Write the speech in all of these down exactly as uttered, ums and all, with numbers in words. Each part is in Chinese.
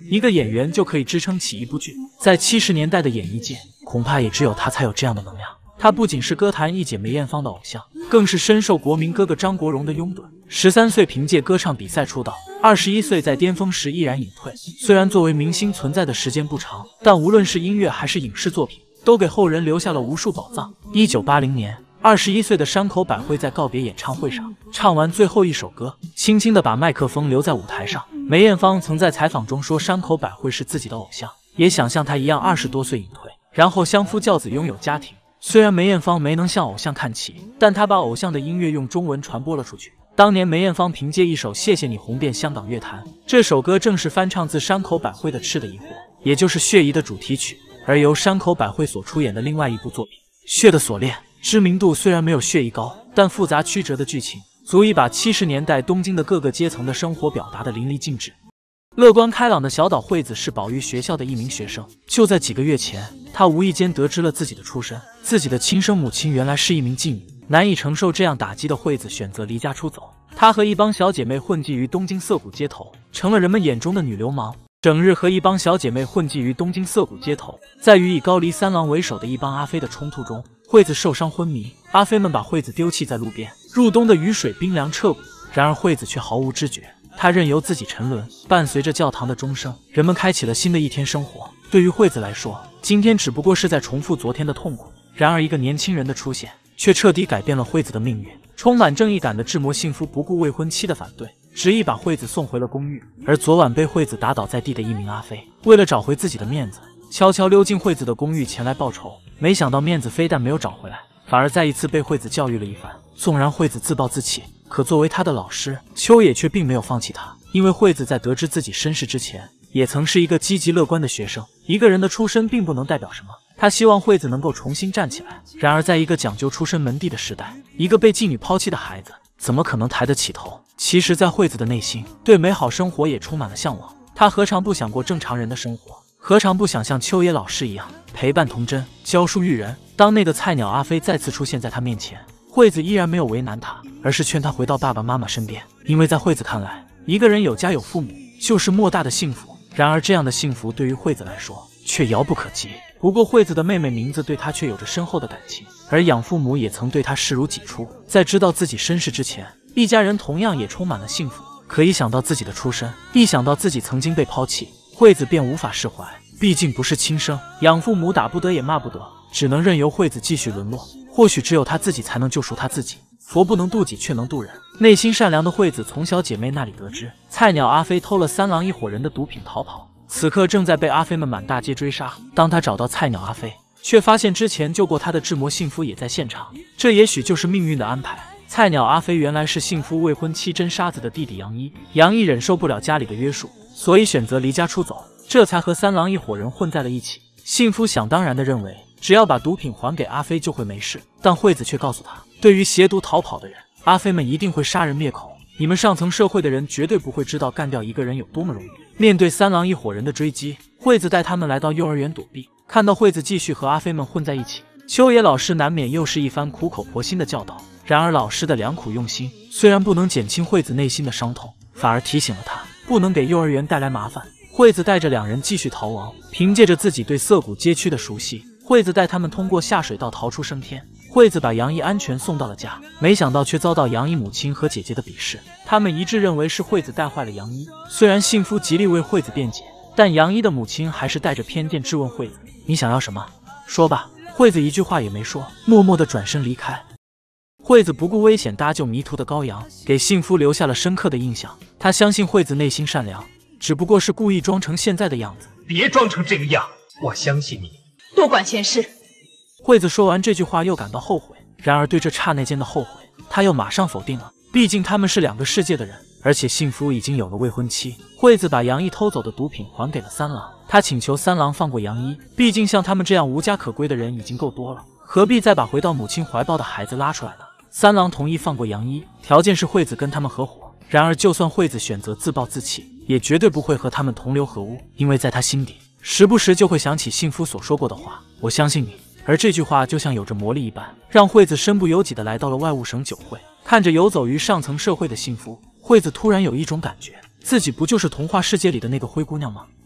一个演员就可以支撑起一部剧。在七十年代的演艺界，恐怕也只有他才有这样的能量。他不仅是歌坛一姐梅艳芳的偶像，更是深受国民哥哥张国荣的拥趸。十三岁凭借歌唱比赛出道，二十一岁在巅峰时毅然隐退。虽然作为明星存在的时间不长，但无论是音乐还是影视作品，都给后人留下了无数宝藏。一九八零年，二十一岁的山口百惠在告别演唱会上唱完最后一首歌，轻轻地把麦克风留在舞台上。梅艳芳曾在采访中说，山口百惠是自己的偶像，也想像她一样二十多岁隐退，然后相夫教子，拥有家庭。虽然梅艳芳没能向偶像看齐，但她把偶像的音乐用中文传播了出去。当年梅艳芳凭借一首《谢谢你》红遍香港乐坛，这首歌正是翻唱自山口百惠的《赤的疑惑》，也就是《血疑》的主题曲，而由山口百惠所出演的另外一部作品《血的锁链》，知名度虽然没有《血疑》高，但复杂曲折的剧情足以把七十年代东京的各个阶层的生活表达得淋漓尽致。乐观开朗的小岛惠子是宝玉学校的一名学生。就在几个月前，她无意间得知了自己的出身，自己的亲生母亲原来是一名妓女。难以承受这样打击的惠子选择离家出走。她和一帮小姐妹混迹于东京涩谷街头，成了人们眼中的女流氓。整日和一帮小姐妹混迹于东京涩谷街头，在与以高梨三郎为首的一帮阿飞的冲突中，惠子受伤昏迷，阿飞们把惠子丢弃在路边。入冬的雨水冰凉彻骨，然而惠子却毫无知觉。她任由自己沉沦，伴随着教堂的钟声，人们开启了新的一天生活。对于惠子来说，今天只不过是在重复昨天的痛苦。然而一个年轻人的出现，却彻底改变了惠子的命运。充满正义感的志摩幸夫不顾未婚妻的反对，执意把惠子送回了公寓。而昨晚被惠子打倒在地的一名阿飞，为了找回自己的面子，悄悄溜进惠子的公寓前来报仇。没想到面子非但没有找回来，反而再一次被惠子教育了一番。纵然惠子自暴自弃，可作为他的老师，秋野却并没有放弃他。因为惠子在得知自己身世之前，也曾是一个积极乐观的学生。一个人的出身并不能代表什么，他希望惠子能够重新站起来。然而在一个讲究出身门第的时代，一个被妓女抛弃的孩子怎么可能抬得起头？其实在惠子的内心，对美好生活也充满了向往。他何尝不想过正常人的生活，何尝不想像秋野老师一样陪伴童真，教书育人。当那个菜鸟阿飞再次出现在他面前，惠子依然没有为难他，而是劝他回到爸爸妈妈身边。因为在惠子看来，一个人有家有父母就是莫大的幸福。然而这样的幸福对于惠子来说却遥不可及。不过惠子的妹妹名字对她却有着深厚的感情，而养父母也曾对她视如己出。在知道自己身世之前，一家人同样也充满了幸福。可一想到自己的出身，一想到自己曾经被抛弃，惠子便无法释怀。毕竟不是亲生，养父母打不得也骂不得，只能任由惠子继续沦落。或许只有她自己才能救赎她自己。佛不能渡己，却能渡人。内心善良的惠子从小姐妹那里得知，菜鸟阿飞偷了三郎一伙人的毒品逃跑，此刻正在被阿飞们满大街追杀。当他找到菜鸟阿飞，却发现之前救过他的志摩幸夫也在现场。这也许就是命运的安排。菜鸟阿飞原来是幸夫未婚妻真沙子的弟弟杨一，杨一忍受不了家里的约束，所以选择离家出走，这才和三郎一伙人混在了一起。幸夫想当然地认为，只要把毒品还给阿飞就会没事，但惠子却告诉他，对于携毒逃跑的人，阿飞们一定会杀人灭口。你们上层社会的人绝对不会知道干掉一个人有多么容易。面对三郎一伙人的追击，惠子带他们来到幼儿园躲避。看到惠子继续和阿飞们混在一起，秋野老师难免又是一番苦口婆心的教导。然而老师的良苦用心虽然不能减轻惠子内心的伤痛，反而提醒了他不能给幼儿园带来麻烦。惠子带着两人继续逃亡，凭借着自己对涩谷街区的熟悉，惠子带他们通过下水道逃出升天。惠子把杨一安全送到了家，没想到却遭到杨一母亲和姐姐的鄙视。他们一致认为是惠子带坏了杨一。虽然幸夫极力为惠子辩解，但杨一的母亲还是带着偏见质问惠子：“你想要什么？说吧。”惠子一句话也没说，默默地转身离开。惠子不顾危险搭救迷途的羔羊，给幸夫留下了深刻的印象。他相信惠子内心善良，只不过是故意装成现在的样子。 别装成这个样，我相信你。 多管闲事。 惠子说完这句话又感到后悔，然而对这刹那间的后悔，他又马上否定了。毕竟他们是两个世界的人，而且幸夫已经有了未婚妻。惠子把杨一偷走的毒品还给了三郎，他请求三郎放过杨一，毕竟像他们这样无家可归的人已经够多了，何必再把回到母亲怀抱的孩子拉出来呢？三郎同意放过杨一，条件是惠子跟他们合伙。然而就算惠子选择自暴自弃，也绝对不会和他们同流合污，因为在他心底时不时就会想起幸夫所说过的话：“我相信你。”而这句话就像有着魔力一般，让惠子身不由己地来到了外务省酒会。看着游走于上层社会的幸夫，惠子突然有一种感觉，自己不就是童话世界里的那个灰姑娘吗？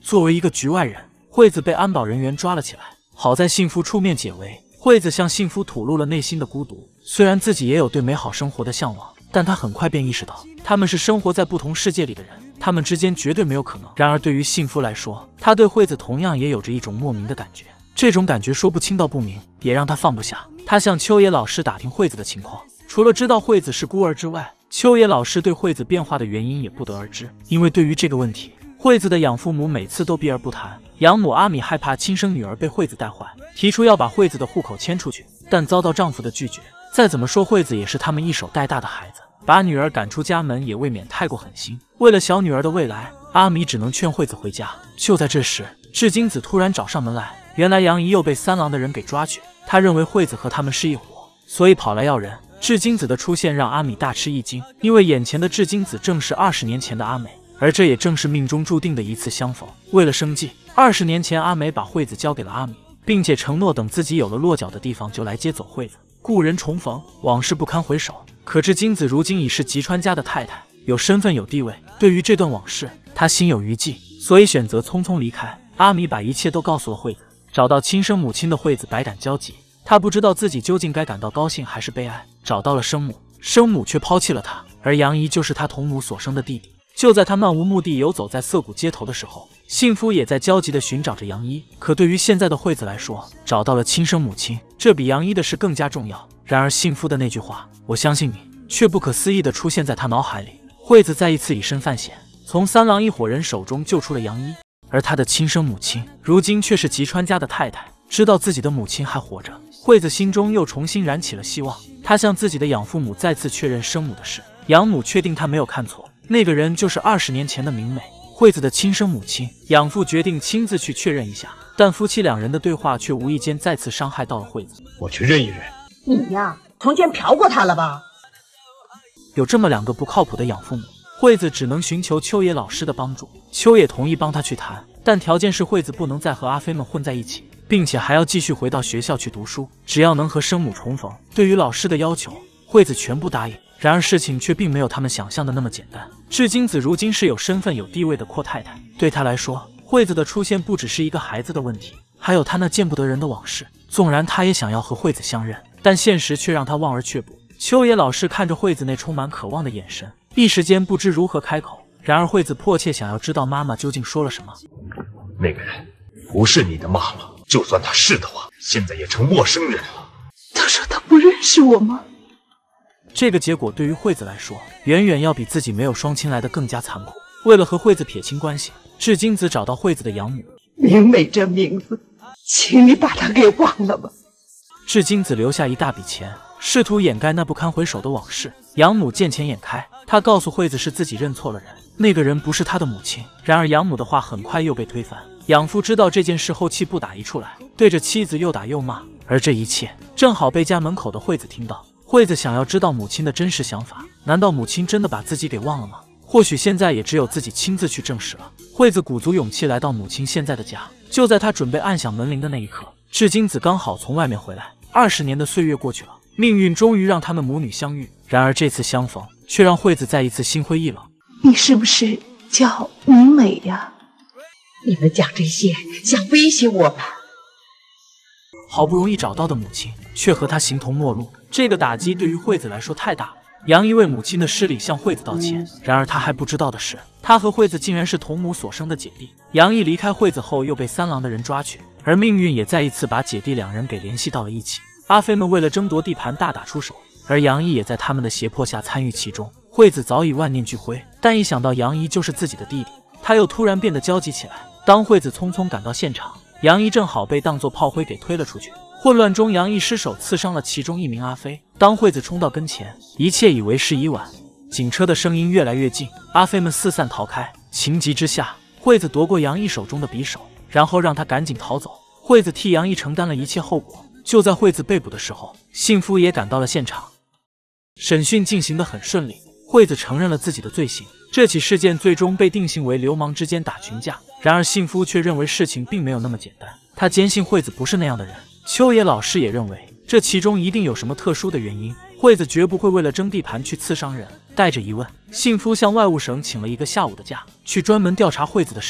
作为一个局外人，惠子被安保人员抓了起来。好在幸福出面解围，惠子向幸福吐露了内心的孤独。虽然自己也有对美好生活的向往，但她很快便意识到，他们是生活在不同世界里的人，他们之间绝对没有可能。然而对于幸福来说，她对惠子同样也有着一种莫名的感觉，这种感觉说不清道不明，也让她放不下。她向秋野老师打听惠子的情况，除了知道惠子是孤儿之外，秋野老师对惠子变化的原因也不得而知。因为对于这个问题，惠子的养父母每次都避而不谈。养母阿米害怕亲生女儿被惠子带坏，提出要把惠子的户口迁出去，但遭到丈夫的拒绝。再怎么说，惠子也是他们一手带大的孩子，把女儿赶出家门也未免太过狠心。为了小女儿的未来，阿米只能劝惠子回家。就在这时，志金子突然找上门来，原来杨怡又被三郎的人给抓去。他认为惠子和他们是一伙，所以跑来要人。志金子的出现让阿米大吃一惊，因为眼前的志金子正是二十年前的阿美，而这也正是命中注定的一次相逢。为了生计，二十年前阿美把惠子交给了阿米，并且承诺等自己有了落脚的地方就来接走惠子。故人重逢，往事不堪回首。可志金子如今已是吉川家的太太，有身份有地位，对于这段往事，她心有余悸，所以选择匆匆离开。阿米把一切都告诉了惠子。找到亲生母亲的惠子百感交集，她不知道自己究竟该感到高兴还是悲哀。找到了生母，生母却抛弃了她，而杨怡就是她同母所生的弟弟。就在他漫无目的游走在涩谷街头的时候，幸福也在焦急地寻找着杨一。可对于现在的惠子来说，找到了亲生母亲，这比杨一的事更加重要。然而幸福的那句话“我相信你”却不可思议地出现在他脑海里。惠子再一次以身犯险，从三郎一伙人手中救出了杨一，而他的亲生母亲如今却是吉川家的太太。知道自己的母亲还活着，惠子心中又重新燃起了希望。她向自己的养父母再次确认生母的事，养母确定她没有看错，那个人就是二十年前的明美，惠子的亲生母亲。养父决定亲自去确认一下，但夫妻两人的对话却无意间再次伤害到了惠子。 我去认一认。 你呀，从前嫖过他了吧？ 有这么两个不靠谱的养父母，惠子只能寻求秋野老师的帮助。秋野同意帮他去谈，但条件是惠子不能再和阿飞们混在一起，并且还要继续回到学校去读书，只要能和生母重逢。对于老师的要求，惠子全部答应。然而事情却并没有他们想象的那么简单。志金子如今是有身份有地位的阔太太，对她来说，惠子的出现不只是一个孩子的问题，还有她那见不得人的往事。纵然她也想要和惠子相认，但现实却让她望而却步。秋野老师看着惠子那充满渴望的眼神，一时间不知如何开口。然而惠子迫切想要知道妈妈究竟说了什么。 那个人不是你的妈妈，就算他是的话，现在也成陌生人了。 他说他不认识我吗？ 这个结果对于惠子来说，远远要比自己没有双亲来的更加残酷。为了和惠子撇清关系，志金子找到惠子的养母。 明美这名字，请你把它给忘了吧。 志金子留下一大笔钱，试图掩盖那不堪回首的往事。养母见钱眼开，她告诉惠子是自己认错了人，那个人不是她的母亲。然而养母的话很快又被推翻。养父知道这件事后气不打一处来，对着妻子又打又骂。而这一切正好被家门口的惠子听到。惠子想要知道母亲的真实想法，难道母亲真的把自己给忘了吗？或许现在也只有自己亲自去证实了。惠子鼓足勇气来到母亲现在的家，就在她准备按响门铃的那一刻，志金子刚好从外面回来。二十年的岁月过去了，命运终于让他们母女相遇。然而这次相逢却让惠子再一次心灰意冷。 你是不是叫明美呀？你们讲这些想威胁我吧？ 好不容易找到的母亲，却和他形同陌路，这个打击对于惠子来说太大了。杨一为母亲的失礼向惠子道歉，然而他还不知道的是，他和惠子竟然是同母所生的姐弟。杨一离开惠子后，又被三郎的人抓去，而命运也再一次把姐弟两人给联系到了一起。阿飞们为了争夺地盘大打出手，而杨一也在他们的胁迫下参与其中。惠子早已万念俱灰，但一想到杨一就是自己的弟弟，他又突然变得焦急起来。当惠子匆匆赶到现场，杨一正好被当作炮灰给推了出去。混乱中，杨一失手刺伤了其中一名阿飞。当惠子冲到跟前，一切以为是已晚。警车的声音越来越近，阿飞们四散逃开。情急之下，惠子夺过杨一手中的匕首，然后让他赶紧逃走。惠子替杨一承担了一切后果。就在惠子被捕的时候，幸福也赶到了现场。审讯进行得很顺利，惠子承认了自己的罪行。这起事件最终被定性为流氓之间打群架。然而幸福却认为事情并没有那么简单，他坚信惠子不是那样的人。秋野老师也认为这其中一定有什么特殊的原因，惠子绝不会为了争地盘去刺伤人。带着疑问，幸福向外务省请了一个下午的假，去专门调查惠子的事情。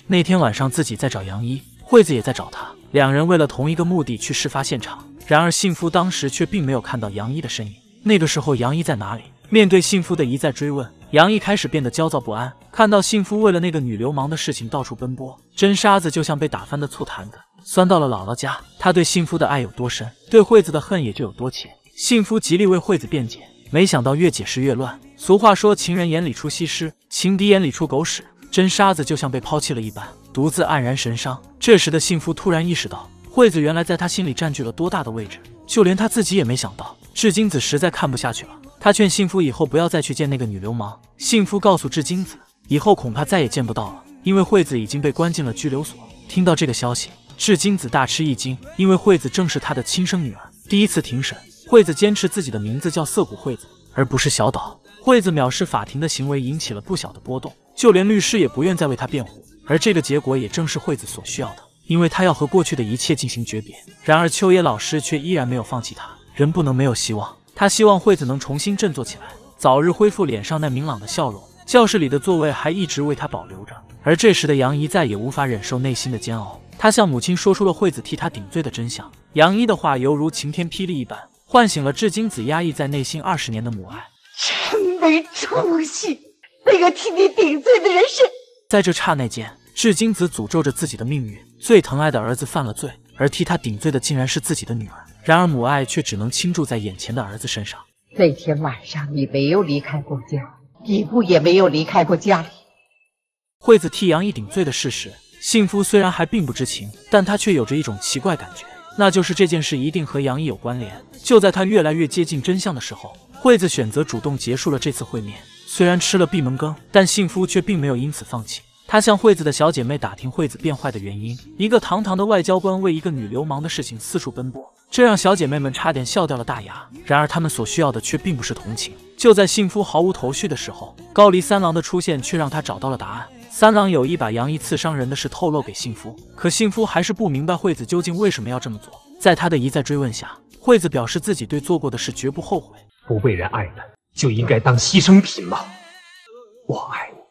那天晚上自己在找杨一，惠子也在找他，两人为了同一个目的去事发现场。然而幸福当时却并没有看到杨一的身影。那个时候杨一在哪里？面对幸福的一再追问，杨一开始变得焦躁不安。看到幸福为了那个女流氓的事情到处奔波，真沙子就像被打翻的醋坛子，酸到了姥姥家。他对幸福的爱有多深，对惠子的恨也就有多浅。幸福极力为惠子辩解，没想到越解释越乱。俗话说，情人眼里出西施，情敌眼里出狗屎。真沙子就像被抛弃了一般，独自黯然神伤。这时的幸福突然意识到，惠子原来在他心里占据了多大的位置，就连他自己也没想到。志金子实在看不下去了，他劝幸福以后不要再去见那个女流氓。幸福告诉志金子，以后恐怕再也见不到了，因为惠子已经被关进了拘留所。听到这个消息，志金子大吃一惊，因为惠子正是他的亲生女儿。第一次庭审，惠子坚持自己的名字叫涩谷惠子，而不是小岛。惠子藐视法庭的行为引起了不小的波动，就连律师也不愿再为他辩护。而这个结果也正是惠子所需要的，因为他要和过去的一切进行诀别。然而秋野老师却依然没有放弃他，人不能没有希望。他希望惠子能重新振作起来，早日恢复脸上那明朗的笑容。教室里的座位还一直为他保留着。而这时的杨一再也无法忍受内心的煎熬，他向母亲说出了惠子替他顶罪的真相。杨一的话犹如晴天霹雳一般，唤醒了志金子压抑在内心二十年的母爱。 真没出息！那个替你顶罪的人是…… 在这刹那间，志金子诅咒着自己的命运，最疼爱的儿子犯了罪，而替他顶罪的竟然是自己的女儿。然而母爱却只能倾注在眼前的儿子身上。 那天晚上你没有离开过家，一步也没有离开过家里。 惠子替杨一顶罪的事实，幸福虽然还并不知情，但他却有着一种奇怪感觉，那就是这件事一定和杨一有关联。就在他越来越接近真相的时候，惠子选择主动结束了这次会面。虽然吃了闭门羹，但幸福却并没有因此放弃。他向惠子的小姐妹打听惠子变坏的原因，一个堂堂的外交官为一个女流氓的事情四处奔波，这让小姐妹们差点笑掉了大牙。然而她们所需要的却并不是同情。就在幸福毫无头绪的时候，高梨三郎的出现却让他找到了答案。三郎有意把杨一刺伤人的事透露给幸福，可幸福还是不明白惠子究竟为什么要这么做。在他的一再追问下，惠子表示自己对做过的事绝不后悔。 不被人爱的就应该当牺牲品吗？我爱你。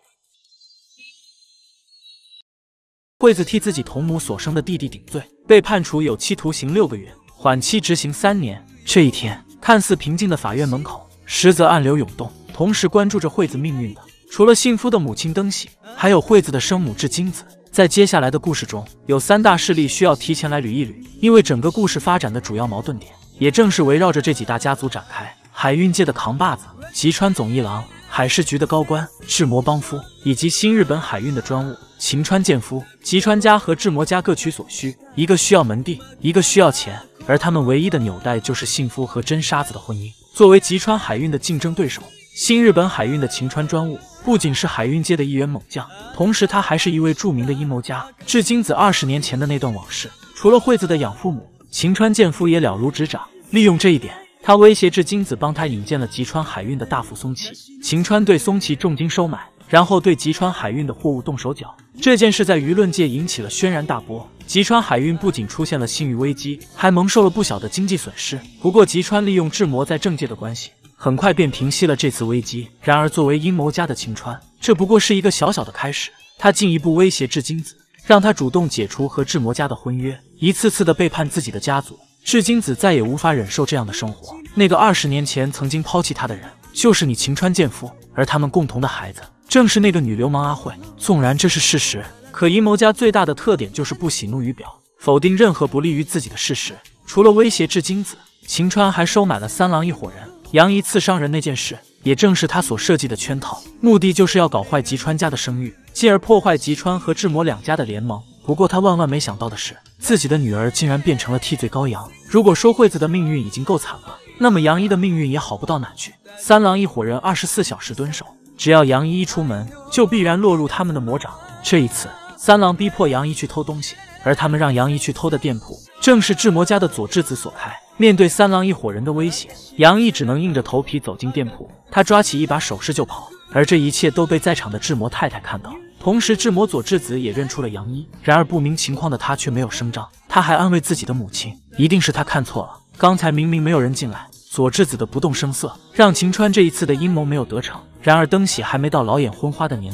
惠子替自己同母所生的弟弟顶罪，被判处有期徒刑六个月，缓期执行三年。这一天，看似平静的法院门口，实则暗流涌动。同时关注着惠子命运的，除了幸福的母亲登喜，还有惠子的生母志金子。在接下来的故事中，有三大势力需要提前来捋一捋，因为整个故事发展的主要矛盾点，也正是围绕着这几大家族展开。海运界的扛把子吉川总一郎，海事局的高官志摩邦夫，以及新日本海运的专务晴川健夫。吉川家和志摩家各取所需，一个需要门第，一个需要钱，而他们唯一的纽带就是幸福和真沙子的婚姻。作为吉川海运的竞争对手，新日本海运的晴川专务不仅是海运界的一员猛将，同时他还是一位著名的阴谋家。至今子二十年前的那段往事，除了惠子的养父母，晴川健夫也了如指掌。利用这一点，他威胁至金子帮他引荐了吉川海运的大副松崎。晴川对松崎重金收买，然后对吉川海运的货物动手脚。这件事在舆论界引起了轩然大波。吉川海运不仅出现了信誉危机，还蒙受了不小的经济损失。不过吉川利用志摩在政界的关系，很快便平息了这次危机。然而作为阴谋家的晴川，这不过是一个小小的开始。他进一步威胁至金子，让他主动解除和志摩家的婚约，一次次的背叛自己的家族。至金子再也无法忍受这样的生活。那个二十年前曾经抛弃他的人，就是你晴川健夫，而他们共同的孩子正是那个女流氓阿惠。纵然这是事实，可阴谋家最大的特点就是不喜怒于表，否定任何不利于自己的事实。除了威胁至金子，晴川还收买了三郎一伙人。杨一刺伤人那件事，也正是他所设计的圈套，目的就是要搞坏吉川家的声誉，进而破坏吉川和志摩两家的联盟。不过他万万没想到的是，自己的女儿竟然变成了替罪羔羊。如果说惠子的命运已经够惨了，那么杨一的命运也好不到哪去。三郎一伙人二十四小时蹲守，只要杨一一出门，就必然落入他们的魔掌。这一次，三郎逼迫杨一去偷东西，而他们让杨一去偷的店铺，正是志摩家的佐治子所开。面对三郎一伙人的威胁，杨一只能硬着头皮走进店铺。他抓起一把首饰就跑，而这一切都被在场的志摩太太看到。同时志摩佐治子也认出了杨一，然而不明情况的他却没有声张。他还安慰自己的母亲，一定是他看错了，刚才明明没有人进来。佐治子的不动声色，让晴川这一次的阴谋没有得逞。然而登喜还没到老眼昏花的年岁，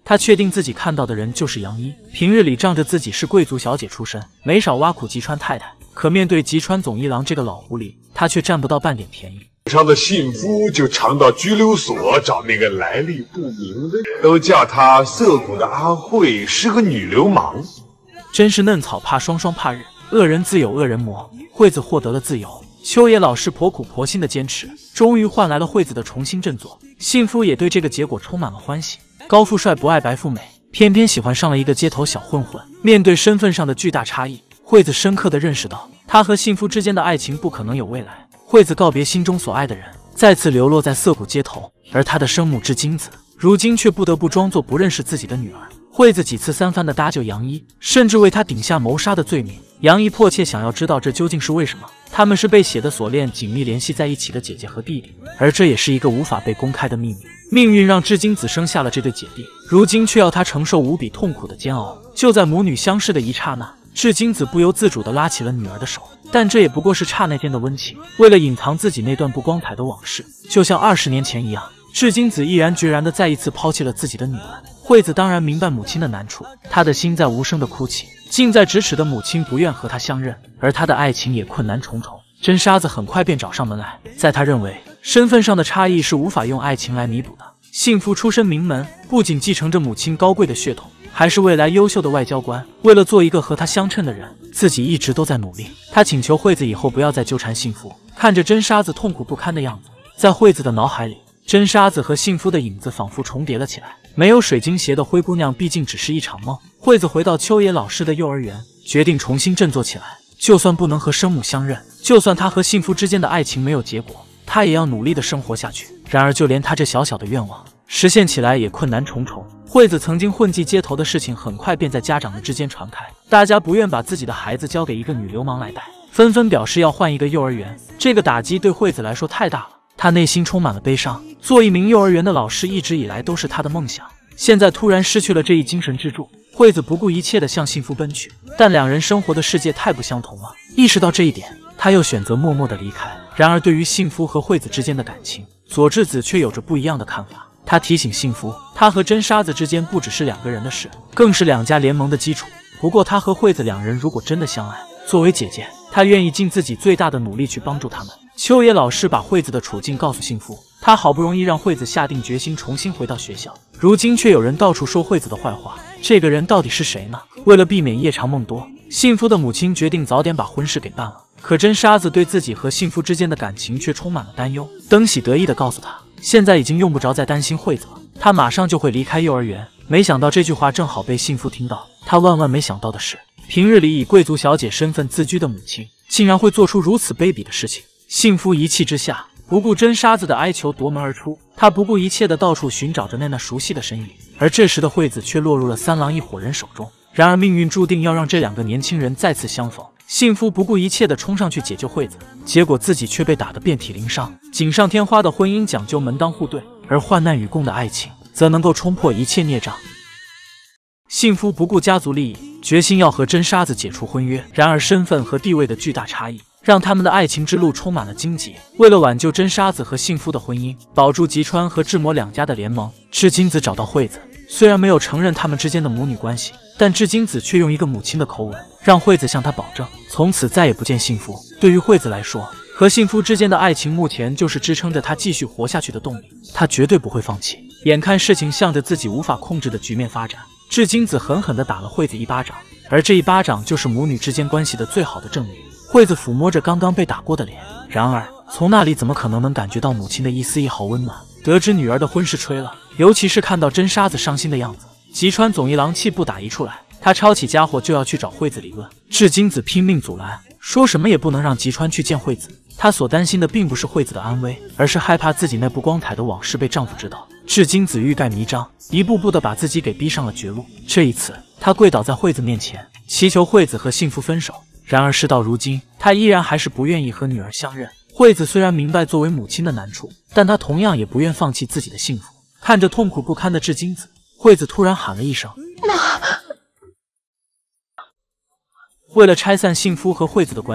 他确定自己看到的人就是杨一。平日里仗着自己是贵族小姐出身，没少挖苦吉川太太。可面对吉川总一郎这个老狐狸，他却占不到半点便宜。 上的幸福就常到拘留所找那个来历不明的，都叫她涩谷的阿慧是个女流氓。 真是嫩草怕霜，霜怕日，恶人自有恶人磨。惠子获得了自由，秋野老师婆苦婆心的坚持，终于换来了惠子的重新振作。幸福也对这个结果充满了欢喜。高富帅不爱白富美，偏偏喜欢上了一个街头小混混。面对身份上的巨大差异，惠子深刻地认识到，他和幸福之间的爱情不可能有未来。惠子告别心中所爱的人，再次流落在涩谷街头，而他的生母志金子，如今却不得不装作不认识自己的女儿。惠子几次三番地搭救杨一，甚至为他顶下谋杀的罪名。杨一迫切想要知道这究竟是为什么。他们是被血的锁链紧密联系在一起的姐姐和弟弟，而这也是一个无法被公开的秘密。命运让志金子生下了这对姐弟，如今却要他承受无比痛苦的煎熬。就在母女相视的一刹那，志金子不由自主地拉起了女儿的手，但这也不过是刹那间的温情。为了隐藏自己那段不光彩的往事，就像二十年前一样，志金子毅然决然地再一次抛弃了自己的女儿。惠子当然明白母亲的难处，她的心在无声地哭泣。近在咫尺的母亲不愿和她相认，而她的爱情也困难重重。真沙子很快便找上门来，在他认为身份上的差异是无法用爱情来弥补的。幸福出身名门，不仅继承着母亲高贵的血统，还是未来优秀的外交官。为了做一个和他相称的人，自己一直都在努力。他请求惠子以后不要再纠缠幸福。看着真沙子痛苦不堪的样子，在惠子的脑海里，真沙子和幸福的影子仿佛重叠了起来。没有水晶鞋的灰姑娘毕竟只是一场梦。惠子回到秋野老师的幼儿园，决定重新振作起来。就算不能和生母相认，就算他和幸福之间的爱情没有结果，他也要努力的生活下去。然而就连他这小小的愿望实现起来也困难重重。惠子曾经混迹街头的事情很快便在家长们之间传开，大家不愿把自己的孩子交给一个女流氓来带，纷纷表示要换一个幼儿园。这个打击对惠子来说太大了，她内心充满了悲伤。做一名幼儿园的老师一直以来都是她的梦想，现在突然失去了这一精神支柱。惠子不顾一切地向幸福奔去，但两人生活的世界太不相同了。意识到这一点，他又选择默默地离开。然而对于幸福和惠子之间的感情，佐治子却有着不一样的看法。他提醒幸福，他和真沙子之间不只是两个人的事，更是两家联盟的基础。不过他和惠子两人如果真的相爱，作为姐姐，他愿意尽自己最大的努力去帮助他们。秋野老师把惠子的处境告诉幸福，他好不容易让惠子下定决心重新回到学校，如今却有人到处说惠子的坏话。这个人到底是谁呢？为了避免夜长梦多，幸福的母亲决定早点把婚事给办了。可真沙子对自己和幸福之间的感情却充满了担忧。登喜得意地告诉他，现在已经用不着再担心惠子了，他马上就会离开幼儿园。没想到这句话正好被幸福听到。他万万没想到的是，平日里以贵族小姐身份自居的母亲，竟然会做出如此卑鄙的事情。幸福一气之下，不顾真沙子的哀求夺门而出。他不顾一切的到处寻找着那那熟悉的身影，而这时的惠子却落入了三郎一伙人手中。然而命运注定要让这两个年轻人再次相逢。幸福不顾一切的冲上去解救惠子，结果自己却被打得遍体鳞伤。锦上添花的婚姻讲究门当户对，而患难与共的爱情则能够冲破一切孽障。幸福不顾家族利益，决心要和真沙子解除婚约。然而身份和地位的巨大差异让他们的爱情之路充满了荆棘。为了挽救真沙子和幸福的婚姻，保住吉川和志摩两家的联盟，志金子找到惠子。虽然没有承认他们之间的母女关系，但志金子却用一个母亲的口吻，让惠子向他保证，从此再也不见幸福。对于惠子来说，和幸福之间的爱情目前就是支撑着她继续活下去的动力，她绝对不会放弃。眼看事情向着自己无法控制的局面发展，志金子狠狠地打了惠子一巴掌，而这一巴掌就是母女之间关系的最好的证明。惠子抚摸着刚刚被打过的脸，然而从那里怎么可能能感觉到母亲的一丝一毫温暖？得知女儿的婚事吹了，尤其是看到真沙子伤心的样子，吉川总一郎气不打一处来，他抄起家伙就要去找惠子理论。志金子拼命阻拦，说什么也不能让吉川去见惠子。他所担心的并不是惠子的安危，而是害怕自己那不光彩的往事被丈夫知道。志金子欲盖弥彰，一步步的把自己给逼上了绝路。这一次，他跪倒在惠子面前，祈求惠子和幸福分手。然而事到如今，他依然还是不愿意和女儿相认。惠子虽然明白作为母亲的难处，但她同样也不愿放弃自己的幸福。看着痛苦不堪的志金子，惠子突然喊了一声妈。为了拆散幸福和惠子的关系，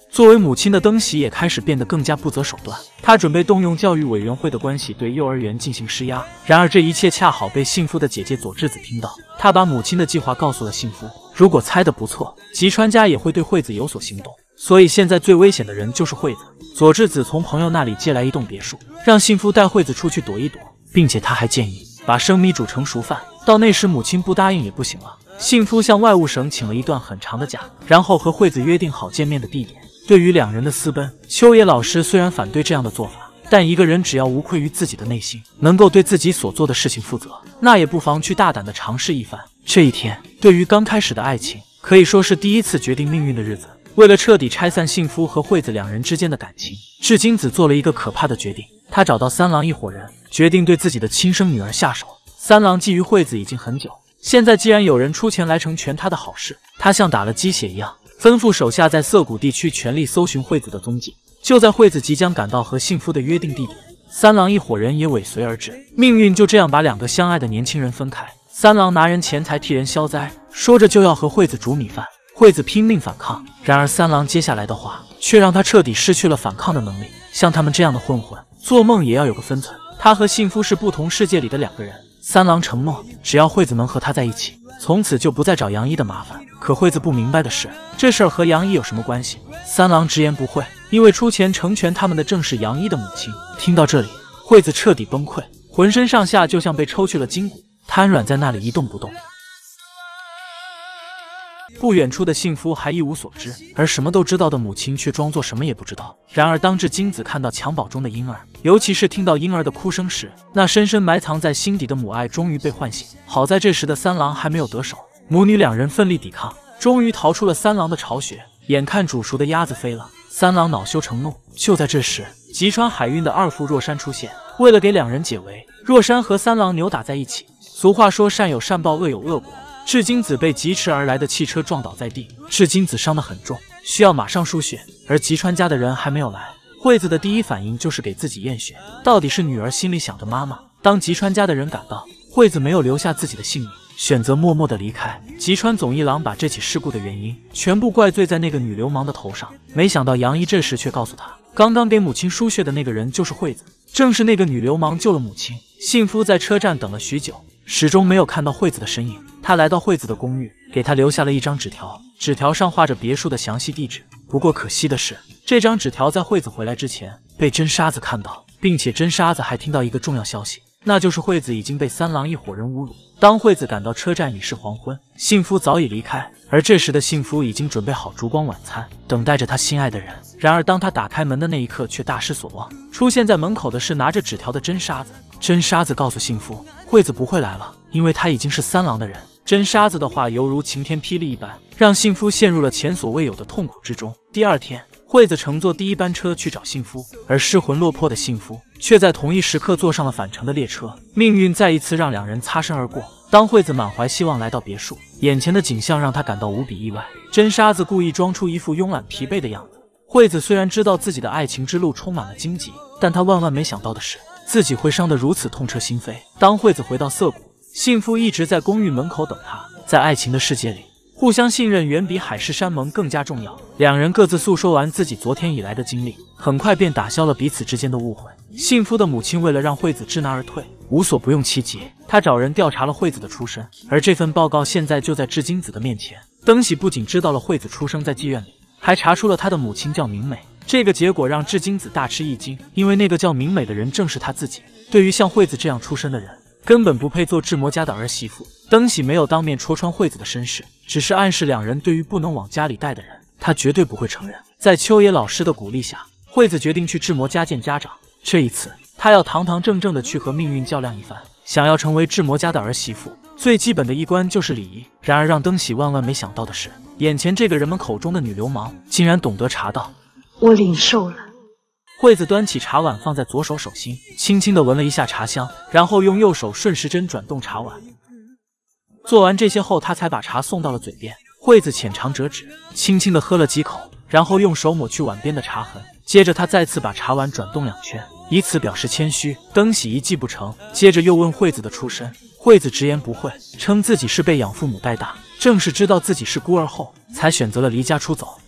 作为母亲的登喜也开始变得更加不择手段，她准备动用教育委员会的关系对幼儿园进行施压。然而这一切恰好被幸福的姐姐佐治子听到，她把母亲的计划告诉了幸福，如果猜得不错，吉川家也会对惠子有所行动，所以现在最危险的人就是惠子。佐治子从朋友那里借来一栋别墅，让幸福带惠子出去躲一躲，并且他还建议把生米煮成熟饭，到那时母亲不答应也不行了。幸福向外务省请了一段很长的假，然后和惠子约定好见面的地点。对于两人的私奔，秋野老师虽然反对这样的做法，但一个人只要无愧于自己的内心，能够对自己所做的事情负责，那也不妨去大胆的尝试一番。这一天，对于刚开始的爱情，可以说是第一次决定命运的日子。为了彻底拆散幸福和惠子两人之间的感情，志金子做了一个可怕的决定。他找到三郎一伙人，决定对自己的亲生女儿下手。三郎觊觎惠子已经很久，现在既然有人出钱来成全他的好事，他像打了鸡血一样，吩咐手下在涩谷地区全力搜寻惠子的踪迹。就在惠子即将赶到和幸福的约定地点，三郎一伙人也尾随而至。命运就这样把两个相爱的年轻人分开。三郎拿人钱财替人消灾，说着就要和惠子煮米饭。惠子拼命反抗，然而三郎接下来的话却让他彻底失去了反抗的能力。像他们这样的混混，做梦也要有个分寸。他和幸福是不同世界里的两个人。三郎承诺，只要惠子能和他在一起，从此就不再找杨一的麻烦。可惠子不明白的是，这事儿和杨一有什么关系？三郎直言不讳，因为出钱成全他们的正是杨一的母亲。听到这里，惠子彻底崩溃，浑身上下就像被抽去了筋骨，瘫软在那里一动不动。不远处的幸福还一无所知，而什么都知道的母亲却装作什么也不知道。然而当志金子看到襁褓中的婴儿，尤其是听到婴儿的哭声时，那深深埋藏在心底的母爱终于被唤醒。好在这时的三郎还没有得手，母女两人奋力抵抗，终于逃出了三郎的巢穴。眼看煮熟的鸭子飞了，三郎恼羞成怒。就在这时，吉川海运的二副若山出现，为了给两人解围，若山和三郎扭打在一起。俗话说善有善报，恶有恶果。志金子被疾驰而来的汽车撞倒在地，志金子伤得很重，需要马上输血，而吉川家的人还没有来。惠子的第一反应就是给自己验血，到底是女儿心里想着妈妈。当吉川家的人赶到，惠子没有留下自己的性命，选择默默的离开。吉川总一郎把这起事故的原因全部怪罪在那个女流氓的头上，没想到杨一这时却告诉他，刚刚给母亲输血的那个人就是惠子，正是那个女流氓救了母亲。幸福在车站等了许久，始终没有看到惠子的身影。他来到惠子的公寓，给她留下了一张纸条，纸条上画着别墅的详细地址。不过可惜的是，这张纸条在惠子回来之前被真沙子看到，并且真沙子还听到一个重要消息，那就是惠子已经被三郎一伙人侮辱。当惠子赶到车站已是黄昏，幸福早已离开，而这时的幸福已经准备好烛光晚餐，等待着他心爱的人。然而当他打开门的那一刻却大失所望，出现在门口的是拿着纸条的真沙子。真沙子告诉幸福，惠子不会来了，因为他已经是三郎的人。真沙子的话犹如晴天霹雳一般，让幸福陷入了前所未有的痛苦之中。第二天，惠子乘坐第一班车去找幸福，而失魂落魄的幸福却在同一时刻坐上了返程的列车。命运再一次让两人擦身而过。当惠子满怀希望来到别墅，眼前的景象让她感到无比意外。真沙子故意装出一副慵懒疲惫的样子。惠子虽然知道自己的爱情之路充满了荆棘，但她万万没想到的是，自己会伤得如此痛彻心扉。当惠子回到涩谷，幸福一直在公寓门口等她。在爱情的世界里，互相信任远比海誓山盟更加重要。两人各自诉说完自己昨天以来的经历，很快便打消了彼此之间的误会。幸福的母亲为了让惠子知难而退，无所不用其极。她找人调查了惠子的出身，而这份报告现在就在志金子的面前。登喜不仅知道了惠子出生在妓院里，还查出了她的母亲叫明美。这个结果让志金子大吃一惊，因为那个叫明美的人正是她自己。对于像惠子这样出身的人，根本不配做志摩家的儿媳妇。登喜没有当面戳穿惠子的身世，只是暗示两人对于不能往家里带的人，他绝对不会承认。在秋野老师的鼓励下，惠子决定去志摩家见家长。这一次，她要堂堂正正的去和命运较量一番。想要成为志摩家的儿媳妇，最基本的一关就是礼仪。然而让登喜万万没想到的是，眼前这个人们口中的女流氓，竟然懂得茶道。 我领受了。 惠子端起茶碗放在左手手心，轻轻地闻了一下茶香，然后用右手顺时针转动茶碗。做完这些后，她才把茶送到了嘴边。惠子浅尝辄止，轻轻地喝了几口，然后用手抹去碗边的茶痕。接着她再次把茶碗转动两圈，以此表示谦虚。登喜一计不成，接着又问惠子的出身。惠子直言不讳，称自己是被养父母带大，正是知道自己是孤儿后，才选择了离家出走。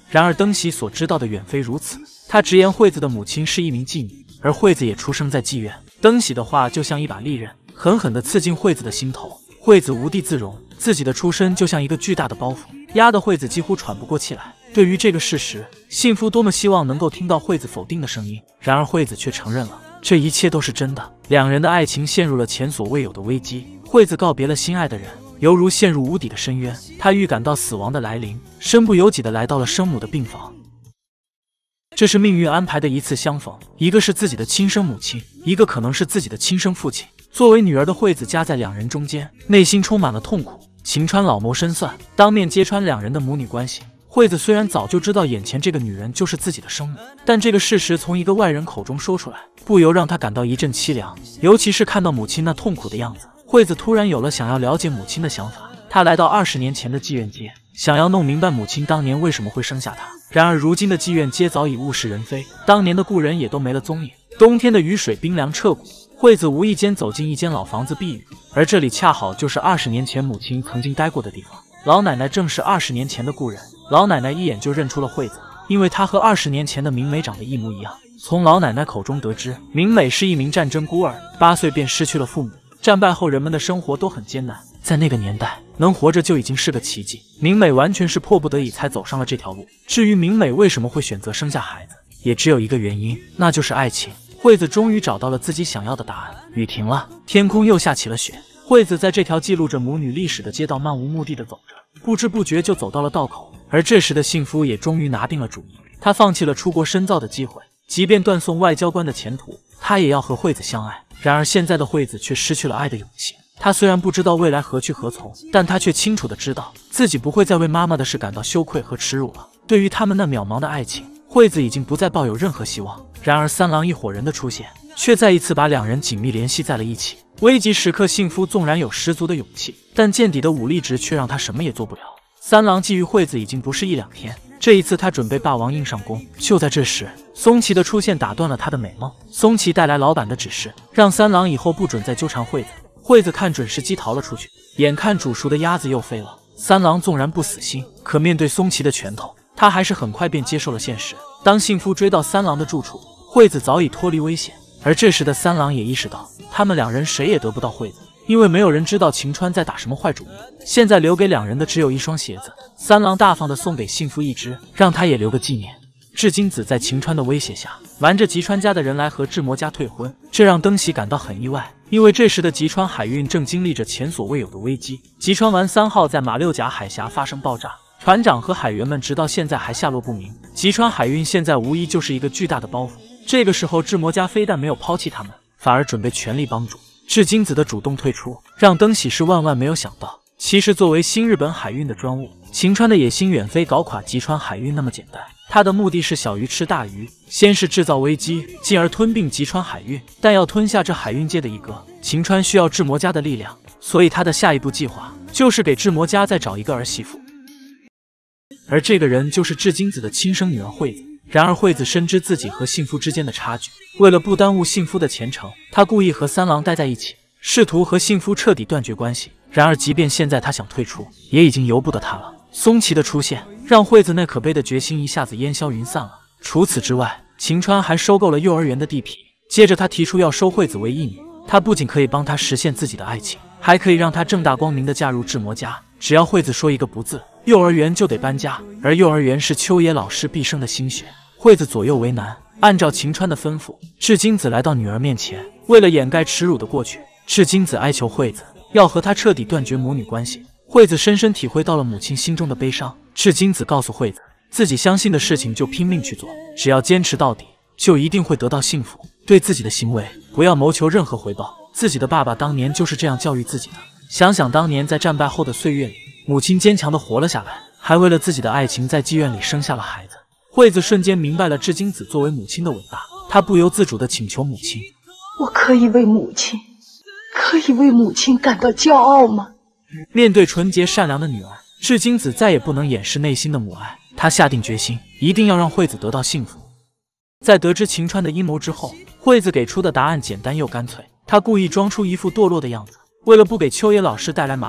然而登喜所知道的远非如此，他直言惠子的母亲是一名妓女，而惠子也出生在妓院。登喜的话就像一把利刃，狠狠地刺进惠子的心头。惠子无地自容，自己的出身就像一个巨大的包袱，压得惠子几乎喘不过气来。对于这个事实，幸福多么希望能够听到惠子否定的声音，然而惠子却承认了这一切都是真的。两人的爱情陷入了前所未有的危机，惠子告别了心爱的人，犹如陷入无底的深渊。她预感到死亡的来临，身不由己地来到了生母的病房。这是命运安排的一次相逢，一个是自己的亲生母亲，一个可能是自己的亲生父亲。作为女儿的惠子夹在两人中间，内心充满了痛苦。晴川老谋深算，当面揭穿两人的母女关系。惠子虽然早就知道眼前这个女人就是自己的生母，但这个事实从一个外人口中说出来，不由让她感到一阵凄凉。尤其是看到母亲那痛苦的样子，惠子突然有了想要了解母亲的想法。她来到二十年前的妓院街，想要弄明白母亲当年为什么会生下她。然而如今的妓院街早已物是人非，当年的故人也都没了踪影。冬天的雨水冰凉彻骨，惠子无意间走进一间老房子避雨，而这里恰好就是二十年前母亲曾经待过的地方。老奶奶正是二十年前的故人。老奶奶一眼就认出了惠子，因为她和二十年前的明美长得一模一样。从老奶奶口中得知，明美是一名战争孤儿，八岁便失去了父母。战败后人们的生活都很艰难，在那个年代能活着就已经是个奇迹。明美完全是迫不得已才走上了这条路。至于明美为什么会选择生下孩子，也只有一个原因，那就是爱情。惠子终于找到了自己想要的答案。雨停了，天空又下起了雪。惠子在这条记录着母女历史的街道漫无目的的走着，不知不觉就走到了道口。而这时的幸福也终于拿定了主意，他放弃了出国深造的机会，即便断送外交官的前途，他也要和惠子相爱。然而现在的惠子却失去了爱的勇气。她虽然不知道未来何去何从，但她却清楚的知道自己不会再为妈妈的事感到羞愧和耻辱了。对于他们那渺茫的爱情，惠子已经不再抱有任何希望。然而三郎一伙人的出现，却再一次把两人紧密联系在了一起。危急时刻，幸福纵然有十足的勇气，但见底的武力值却让他什么也做不了。三郎觊觎惠子已经不是一两天，这一次他准备霸王硬上弓。就在这时，松崎的出现打断了他的美梦。松崎带来老板的指示，让三郎以后不准再纠缠惠子。惠子看准时机逃了出去，眼看煮熟的鸭子又飞了。三郎纵然不死心，可面对松崎的拳头，他还是很快便接受了现实。当幸福追到三郎的住处，惠子早已脱离危险，而这时的三郎也意识到，他们两人谁也得不到惠子。因为没有人知道晴川在打什么坏主意，现在留给两人的只有一双鞋子。三郎大方地送给幸福一只，让他也留个纪念。志金子在晴川的威胁下，瞒着吉川家的人来和志摩家退婚，这让登喜感到很意外。因为这时的吉川海运正经历着前所未有的危机，吉川丸三号在马六甲海峡发生爆炸，船长和海员们直到现在还下落不明。吉川海运现在无疑就是一个巨大的包袱。这个时候，志摩家非但没有抛弃他们，反而准备全力帮助。志金子的主动退出，让登喜是万万没有想到。其实作为新日本海运的专务，晴川的野心远非搞垮吉川海运那么简单。他的目的是小鱼吃大鱼，先是制造危机，进而吞并吉川海运。但要吞下这海运界的一哥，晴川需要志摩家的力量，所以他的下一步计划就是给志摩家再找一个儿媳妇。而这个人就是志金子的亲生女儿惠子。然而惠子深知自己和幸福之间的差距，为了不耽误幸福的前程，她故意和三郎待在一起，试图和幸福彻底断绝关系。然而即便现在她想退出，也已经由不得她了。松崎的出现让惠子那可悲的决心一下子烟消云散了。除此之外，晴川还收购了幼儿园的地皮，接着他提出要收惠子为义女。他不仅可以帮她实现自己的爱情，还可以让她正大光明地嫁入志摩家。只要惠子说一个不字，幼儿园就得搬家，而幼儿园是秋野老师毕生的心血。惠子左右为难，按照晴川的吩咐，志金子来到女儿面前，为了掩盖耻辱的过去，志金子哀求惠子要和她彻底断绝母女关系。惠子深深体会到了母亲心中的悲伤。志金子告诉惠子，自己相信的事情就拼命去做，只要坚持到底，就一定会得到幸福。对自己的行为不要谋求任何回报，自己的爸爸当年就是这样教育自己的。想想当年在战败后的岁月里，母亲坚强地活了下来，还为了自己的爱情在妓院里生下了孩子。惠子瞬间明白了志金子作为母亲的伟大，她不由自主地请求母亲： 我可以为母亲，可以为母亲感到骄傲吗？ 面对纯洁善良的女儿，志金子再也不能掩饰内心的母爱，她下定决心，一定要让惠子得到幸福。在得知晴川的阴谋之后，惠子给出的答案简单又干脆，她故意装出一副堕落的样子，为了不给秋野老师带来麻烦，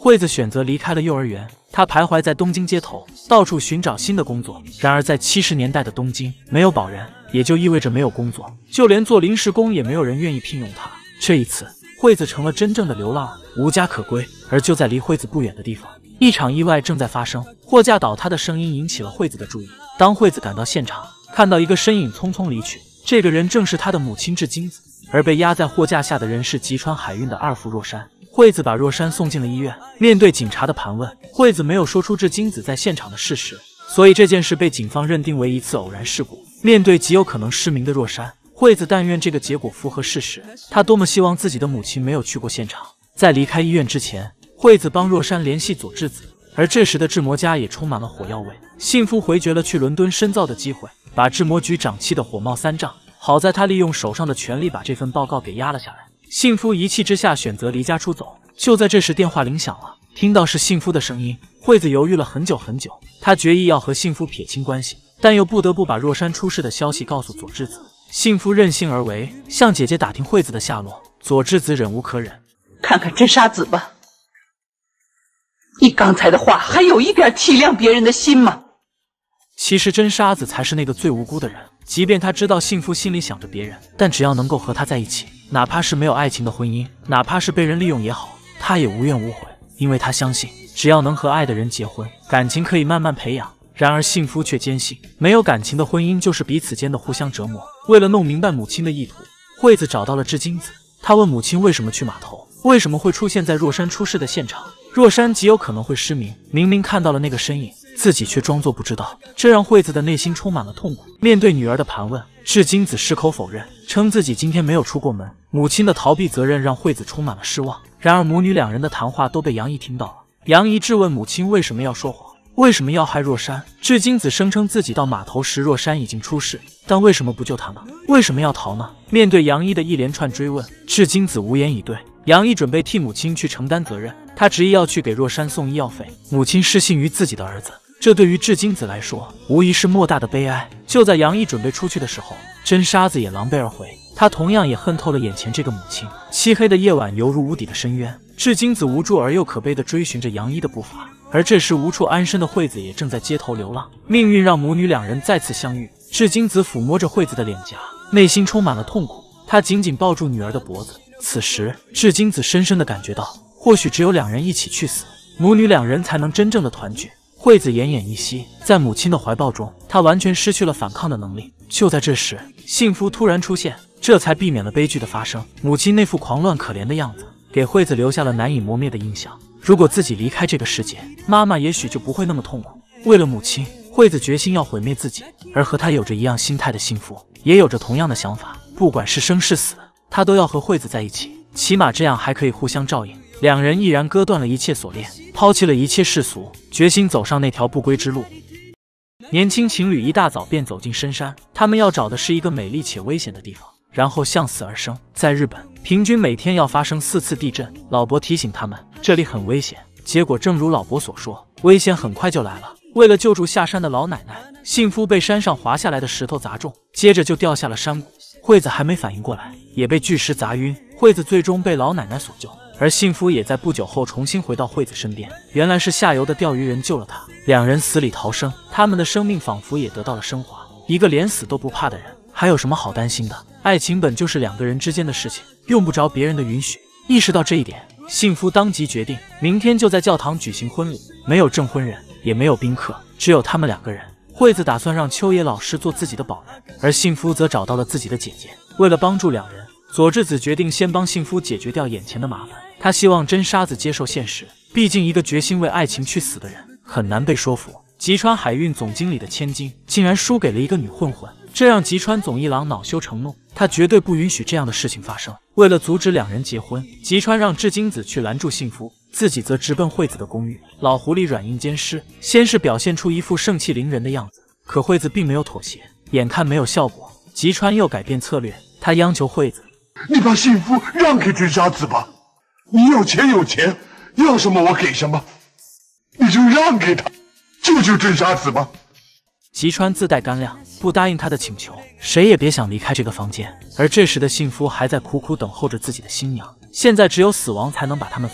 惠子选择离开了幼儿园，她徘徊在东京街头，到处寻找新的工作。然而在七十年代的东京，没有保人，也就意味着没有工作，就连做临时工也没有人愿意聘用她。这一次，惠子成了真正的流浪，无家可归。而就在离惠子不远的地方，一场意外正在发生，货架倒塌的声音引起了惠子的注意。当惠子赶到现场，看到一个身影匆匆离去，这个人正是她的母亲志金子，而被压在货架下的人是吉川海运的二副若山。惠子把若山送进了医院，面对警察的盘问，惠子没有说出志金子在现场的事实，所以这件事被警方认定为一次偶然事故。面对极有可能失明的若山，惠子但愿这个结果符合事实。她多么希望自己的母亲没有去过现场。在离开医院之前，惠子帮若山联系佐治子，而这时的志摩家也充满了火药味。幸福回绝了去伦敦深造的机会，把志摩局长气得火冒三丈。好在他利用手上的权力把这份报告给压了下来。幸福一气之下选择离家出走。就在这时，电话铃响了，听到是幸福的声音，惠子犹豫了很久很久。她决意要和幸福撇清关系，但又不得不把若山出事的消息告诉佐治子。幸福任性而为，向姐姐打听惠子的下落。佐治子忍无可忍， 看看真沙子吧，你刚才的话还有一点体谅别人的心吗？ 其实真沙子才是那个最无辜的人，即便他知道幸福心里想着别人，但只要能够和他在一起，哪怕是没有爱情的婚姻，哪怕是被人利用也好，他也无怨无悔，因为他相信只要能和爱的人结婚，感情可以慢慢培养。然而幸福却坚信没有感情的婚姻就是彼此间的互相折磨。为了弄明白母亲的意图，惠子找到了志金子，她问母亲为什么去码头，为什么会出现在若山出事的现场。若山极有可能会失明，明明看到了那个身影，自己却装作不知道，这让惠子的内心充满了痛苦。面对女儿的盘问，志金子矢口否认，称自己今天没有出过门。母亲的逃避责任让惠子充满了失望。然而母女两人的谈话都被杨姨听到了。杨姨质问母亲为什么要说谎，为什么要害若山。志金子声称自己到码头时若山已经出事，但为什么不救他呢？为什么要逃呢？面对杨姨的一连串追问，志金子无言以对。杨姨准备替母亲去承担责任，她执意要去给若山送医药费。母亲失信于自己的儿子，这对于志金子来说无疑是莫大的悲哀。就在杨毅准备出去的时候，真沙子也狼狈而回。他同样也恨透了眼前这个母亲。漆黑的夜晚犹如无底的深渊，志金子无助而又可悲地追寻着杨一的步伐。而这时无处安身的惠子也正在街头流浪。命运让母女两人再次相遇。志金子抚摸着惠子的脸颊，内心充满了痛苦。他紧紧抱住女儿的脖子。此时志金子深深地感觉到，或许只有两人一起去死，母女两人才能真正的团聚。惠子奄奄一息，在母亲的怀抱中，她完全失去了反抗的能力。就在这时，幸福突然出现，这才避免了悲剧的发生。母亲那副狂乱可怜的样子，给惠子留下了难以磨灭的印象。如果自己离开这个世界，妈妈也许就不会那么痛苦。为了母亲，惠子决心要毁灭自己，而和她有着一样心态的幸福，也有着同样的想法。不管是生是死，她都要和惠子在一起，起码这样还可以互相照应。两人毅然割断了一切锁链，抛弃了一切世俗，决心走上那条不归之路。年轻情侣一大早便走进深山，他们要找的是一个美丽且危险的地方，然后向死而生。在日本，平均每天要发生四次地震。老伯提醒他们，这里很危险。结果正如老伯所说，危险很快就来了。为了救助下山的老奶奶，幸福被山上滑下来的石头砸中，接着就掉下了山谷。惠子还没反应过来，也被巨石砸晕。惠子最终被老奶奶所救，而幸福也在不久后重新回到惠子身边。原来是下游的钓鱼人救了他，两人死里逃生，他们的生命仿佛也得到了升华。一个连死都不怕的人，还有什么好担心的？爱情本就是两个人之间的事情，用不着别人的允许。意识到这一点，幸福当即决定明天就在教堂举行婚礼，没有证婚人，也没有宾客，只有他们两个人。惠子打算让秋野老师做自己的保人，而幸福则找到了自己的姐姐。为了帮助两人，佐治子决定先帮幸福解决掉眼前的麻烦。他希望真沙子接受现实，毕竟一个决心为爱情去死的人很难被说服。吉川海运总经理的千金竟然输给了一个女混混，这让吉川总一郎恼羞成怒，他绝对不允许这样的事情发生。为了阻止两人结婚，吉川让志金子去拦住幸福，自己则直奔惠子的公寓。老狐狸软硬兼施，先是表现出一副盛气凌人的样子，可惠子并没有妥协。眼看没有效果，吉川又改变策略，他央求惠子： 你把幸福让给真沙子吧，你有钱有钱，要什么我给什么，你就让给他，救救真沙子吧。 吉川自带干粮，不答应他的请求，谁也别想离开这个房间。而这时的幸福还在苦苦等候着自己的新娘，现在只有死亡才能把他们分开。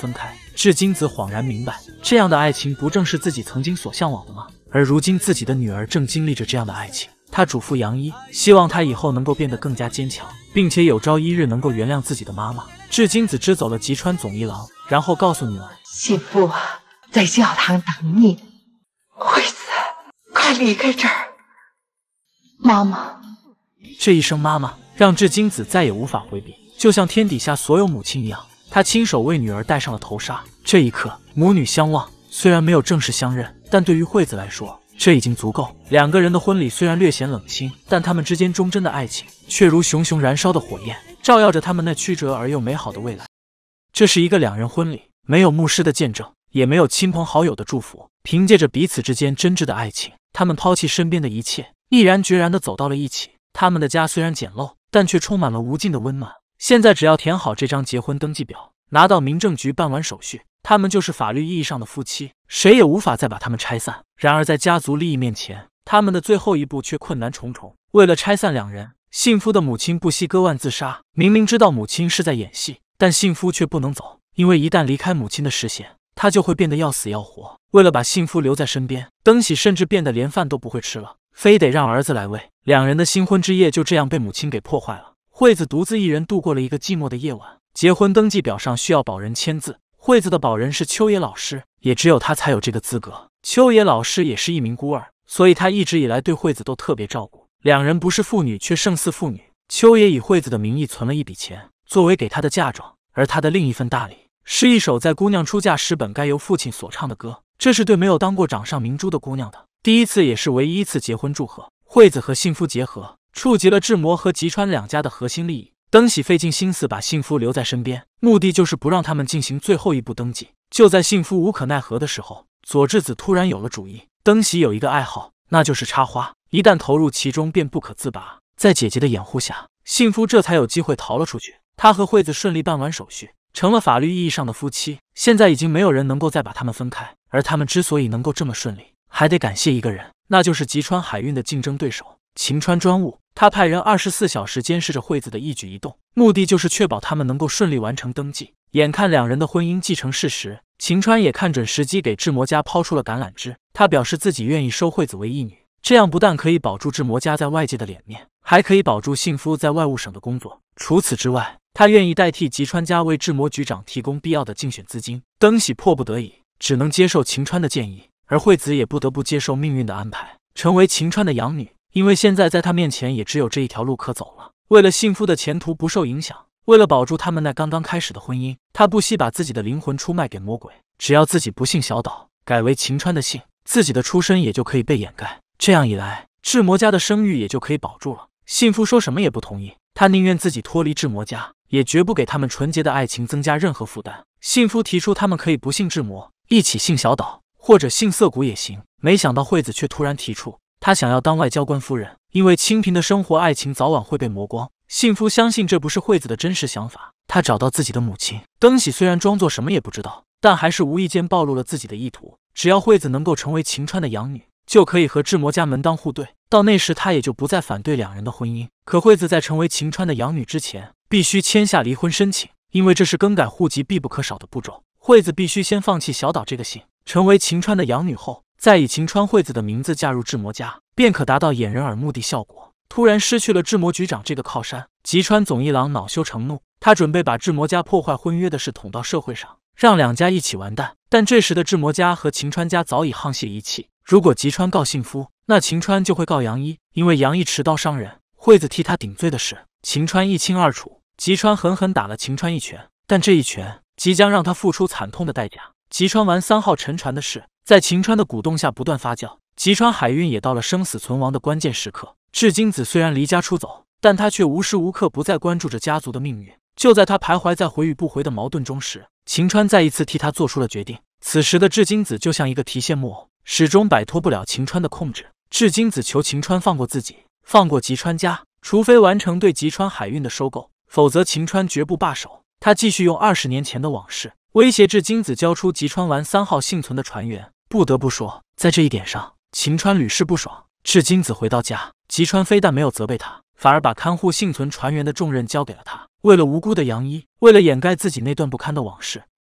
至今子恍然明白，这样的爱情不正是自己曾经所向往的吗？而如今自己的女儿正经历着这样的爱情。他嘱咐杨一，希望她以后能够变得更加坚强，并且有朝一日能够原谅自己的妈妈。至今子支走了吉川总一郎，然后告诉女儿： 媳妇在教堂等你，惠子，快离开这儿。妈妈， 这一声妈妈让至今子再也无法回避，就像天底下所有母亲一样，她亲手为女儿戴上了头纱。这一刻，母女相望，虽然没有正式相认，但对于惠子来说，这已经足够。两个人的婚礼虽然略显冷清，但他们之间忠贞的爱情却如熊熊燃烧的火焰，照耀着他们那曲折而又美好的未来。这是一个两人婚礼，没有牧师的见证，也没有亲朋好友的祝福，凭借着彼此之间真挚的爱情，他们抛弃身边的一切，毅然决然地走到了一起。他们的家虽然简陋，但却充满了无尽的温暖。现在只要填好这张结婚登记表，拿到民政局办完手续，他们就是法律意义上的夫妻，谁也无法再把他们拆散。然而在家族利益面前，他们的最后一步却困难重重。为了拆散两人，幸福的母亲不惜割腕自杀。明明知道母亲是在演戏，但幸福却不能走，因为一旦离开母亲的视线，他就会变得要死要活。为了把幸福留在身边，登喜甚至变得连饭都不会吃了，非得让儿子来喂。两人的新婚之夜就这样被母亲给破坏了。惠子独自一人度过了一个寂寞的夜晚。结婚登记表上需要保人签字，惠子的保人是秋野老师，也只有他才有这个资格。秋野老师也是一名孤儿，所以他一直以来对惠子都特别照顾。两人不是父女，却胜似父女。秋野以惠子的名义存了一笔钱，作为给她的嫁妆，而他的另一份大礼是一首在姑娘出嫁时本该由父亲所唱的歌，这是对没有当过掌上明珠的姑娘的第一次，也是唯一一次结婚祝贺。惠子和幸福结合，触及了志摩和吉川两家的核心利益。登喜费尽心思把幸福留在身边，目的就是不让他们进行最后一步登记。就在幸福无可奈何的时候，佐治子突然有了主意。登喜有一个爱好，那就是插花，一旦投入其中便不可自拔。在姐姐的掩护下，幸福这才有机会逃了出去。他和惠子顺利办完手续，成了法律意义上的夫妻。现在已经没有人能够再把他们分开，而他们之所以能够这么顺利，还得感谢一个人，那就是吉川海运的竞争对手晴川专务。他派人二十四小时监视着惠子的一举一动，目的就是确保他们能够顺利完成登记。眼看两人的婚姻既成事实，晴川也看准时机给志摩家抛出了橄榄枝。他表示自己愿意收惠子为义女，这样不但可以保住志摩家在外界的脸面，还可以保住幸福在外务省的工作。除此之外，他愿意代替吉川家为志摩局长提供必要的竞选资金。登喜迫不得已，只能接受晴川的建议，而惠子也不得不接受命运的安排，成为晴川的养女。因为现在在他面前也只有这一条路可走了。为了幸福的前途不受影响，为了保住他们那刚刚开始的婚姻，他不惜把自己的灵魂出卖给魔鬼。只要自己不姓小岛，改为晴川的姓，自己的出身也就可以被掩盖。这样一来，志摩家的声誉也就可以保住了。幸福说什么也不同意，他宁愿自己脱离志摩家，也绝不给他们纯洁的爱情增加任何负担。幸福提出他们可以不姓志摩，一起姓小岛，或者姓涩谷也行。没想到惠子却突然提出他想要当外交官夫人，因为清贫的生活，爱情早晚会被磨光。幸福相信这不是惠子的真实想法。他找到自己的母亲登喜，虽然装作什么也不知道，但还是无意间暴露了自己的意图。只要惠子能够成为晴川的养女，就可以和志摩家门当户对，到那时他也就不再反对两人的婚姻。可惠子在成为晴川的养女之前，必须签下离婚申请，因为这是更改户籍必不可少的步骤。惠子必须先放弃小岛这个姓，成为晴川的养女后，再以晴川惠子的名字嫁入志摩家，便可达到掩人耳目的效果。突然失去了志摩局长这个靠山，吉川总一郎恼羞成怒，他准备把志摩家破坏婚约的事捅到社会上，让两家一起完蛋。但这时的志摩家和晴川家早已沆瀣一气。如果吉川告幸福，那晴川就会告杨一，因为杨一持刀伤人，惠子替他顶罪的事，晴川一清二楚。吉川狠狠打了晴川一拳，但这一拳即将让他付出惨痛的代价。吉川丸三号沉船的事，在晴川的鼓动下不断发酵，吉川海运也到了生死存亡的关键时刻。至今子虽然离家出走，但他却无时无刻不在关注着家族的命运。就在他徘徊在回与不回的矛盾中时，晴川再一次替他做出了决定。此时的至今子就像一个提线木偶，始终摆脱不了晴川的控制。至今子求晴川放过自己，放过吉川家，除非完成对吉川海运的收购，否则晴川绝不罢手。他继续用二十年前的往事威胁至今子交出吉川丸三号幸存的船员。不得不说，在这一点上，晴川屡试不爽。至今子回到家，吉川非但没有责备他，反而把看护幸存船员的重任交给了他。为了无辜的杨一，为了掩盖自己那段不堪的往事，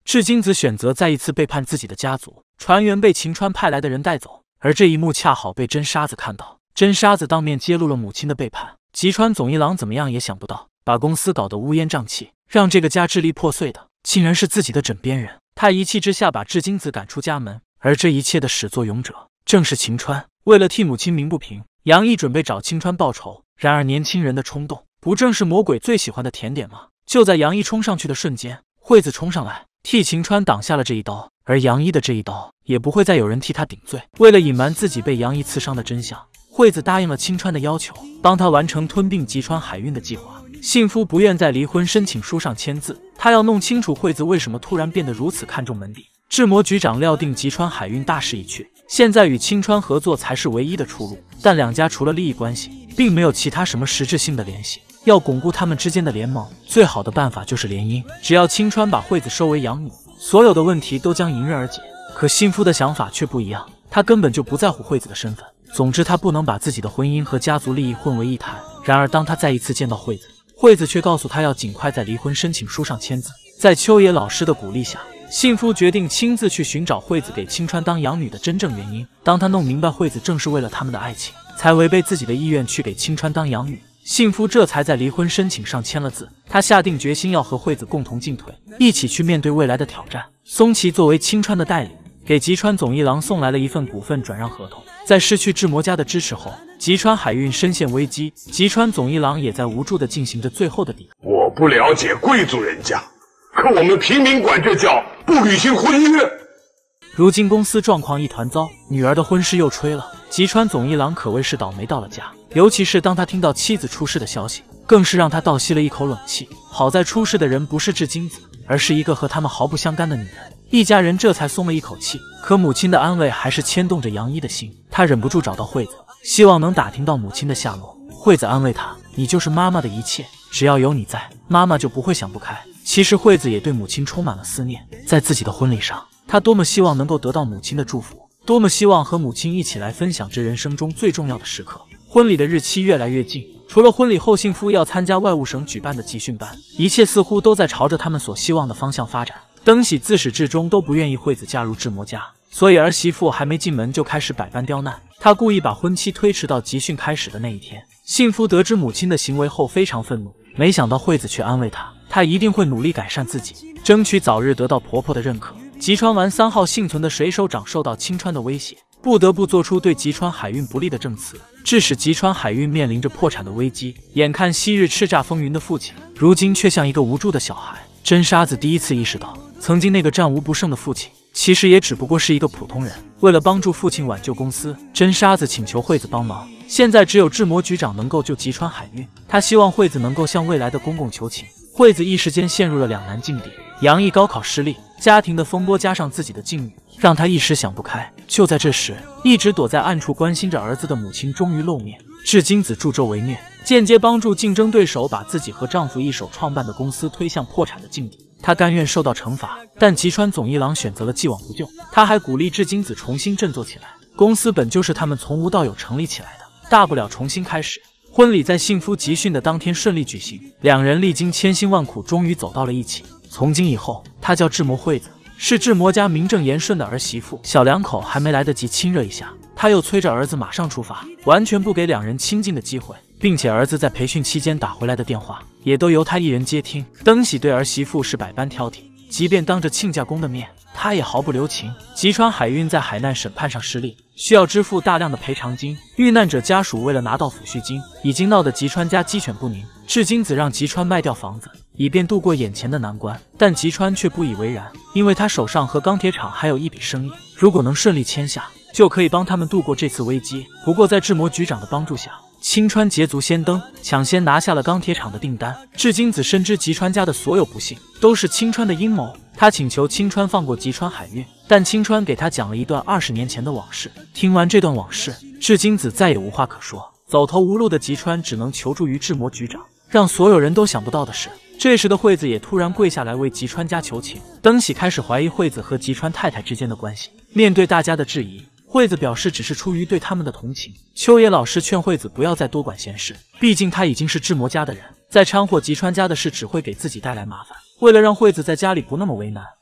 至今子选择再一次背叛自己的家族，船员被秦川派来的人带走，而这一幕恰好被真沙子看到。真沙子当面揭露了母亲的背叛。吉川总一郎怎么样也想不到，把公司搞得乌烟瘴气，让这个家支离破碎的，竟然是自己的枕边人。他一气之下把至今子赶出家门，而这一切的始作俑者正是秦川。为了替母亲鸣不平，杨毅准备找秦川报仇。然而年轻人的冲动，不正是魔鬼最喜欢的甜点吗？就在杨毅冲上去的瞬间，惠子冲上来替秦川挡下了这一刀，而杨一的这一刀也不会再有人替他顶罪。为了隐瞒自己被杨一刺伤的真相，惠子答应了青川的要求，帮他完成吞并吉川海运的计划。幸夫不愿在离婚申请书上签字，他要弄清楚惠子为什么突然变得如此看重门第。志摩局长料定吉川海运大势已去，现在与青川合作才是唯一的出路，但两家除了利益关系，并没有其他什么实质性的联系。要巩固他们之间的联盟，最好的办法就是联姻。只要青川把惠子收为养女，所有的问题都将迎刃而解。可幸夫的想法却不一样，他根本就不在乎惠子的身份。总之，他不能把自己的婚姻和家族利益混为一谈。然而，当他再一次见到惠子，惠子却告诉他要尽快在离婚申请书上签字。在秋野老师的鼓励下，幸夫决定亲自去寻找惠子给青川当养女的真正原因。当他弄明白惠子正是为了他们的爱情，才违背自己的意愿去给青川当养女，幸夫这才在离婚申请上签了字。他下定决心要和惠子共同进退，一起去面对未来的挑战。松崎作为青川的代理，给吉川总一郎送来了一份股份转让合同。在失去志摩家的支持后，吉川海运深陷危机，吉川总一郎也在无助地进行着最后的抵抗。 我不了解贵族人家，可我们平民管这叫不履行婚约。 如今公司状况一团糟，女儿的婚事又吹了，吉川总一郎可谓是倒霉到了家。尤其是当他听到妻子出事的消息，更是让他倒吸了一口冷气。好在出事的人不是至今子，而是一个和他们毫不相干的女人。一家人这才松了一口气。可母亲的安慰还是牵动着杨一的心，他忍不住找到惠子，希望能打听到母亲的下落。惠子安慰他：“你就是妈妈的一切，只要有你在，妈妈就不会想不开。”其实惠子也对母亲充满了思念，在自己的婚礼上，她多么希望能够得到母亲的祝福，多么希望和母亲一起来分享这人生中最重要的时刻。婚礼的日期越来越近，除了婚礼后幸夫要参加外务省举办的集训班，一切似乎都在朝着他们所希望的方向发展。登喜自始至终都不愿意惠子嫁入志摩家，所以儿媳妇还没进门就开始百般刁难。他故意把婚期推迟到集训开始的那一天。幸夫得知母亲的行为后非常愤怒，没想到惠子却安慰他，他一定会努力改善自己，争取早日得到婆婆的认可。吉川丸三号幸存的水手长受到青川的威胁，不得不做出对吉川海运不利的证词，致使吉川海运面临着破产的危机。眼看昔日叱咤风云的父亲，如今却像一个无助的小孩。真沙子第一次意识到，曾经那个战无不胜的父亲，其实也只不过是一个普通人。为了帮助父亲挽救公司，真沙子请求惠子帮忙。现在只有志摩局长能够救吉川海运，他希望惠子能够向未来的公公求情。惠子一时间陷入了两难境地。杨毅高考失利，家庭的风波加上自己的境遇，让他一时想不开。就在这时，一直躲在暗处关心着儿子的母亲终于露面。至今子助纣为虐，间接帮助竞争对手把自己和丈夫一手创办的公司推向破产的境地。他甘愿受到惩罚，但吉川总一郎选择了既往不咎。他还鼓励至今子重新振作起来，公司本就是他们从无到有成立起来的，大不了重新开始。婚礼在幸夫集训的当天顺利举行，两人历经千辛万苦，终于走到了一起。从今以后，他叫志摩惠子，是志摩家名正言顺的儿媳妇。小两口还没来得及亲热一下，他又催着儿子马上出发，完全不给两人亲近的机会，并且儿子在培训期间打回来的电话也都由他一人接听。登喜对儿媳妇是百般挑剔，即便当着亲家公的面，他也毫不留情。吉川海运在海难审判上失利，需要支付大量的赔偿金，遇难者家属为了拿到抚恤金，已经闹得吉川家鸡犬不宁。至今子让吉川卖掉房子，以便度过眼前的难关，但吉川却不以为然，因为他手上和钢铁厂还有一笔生意，如果能顺利签下，就可以帮他们度过这次危机。不过在志摩局长的帮助下，青川捷足先登，抢先拿下了钢铁厂的订单。至今子深知吉川家的所有不幸都是青川的阴谋，他请求青川放过吉川海运，但青川给他讲了一段二十年前的往事。听完这段往事，至今子再也无话可说。走投无路的吉川只能求助于志摩局长。让所有人都想不到的是，这时的惠子也突然跪下来为吉川家求情。登喜开始怀疑惠子和吉川太太之间的关系。面对大家的质疑，惠子表示只是出于对他们的同情。秋野老师劝惠子不要再多管闲事，毕竟他已经是志摩家的人，再掺和吉川家的事只会给自己带来麻烦。为了让惠子在家里不那么为难，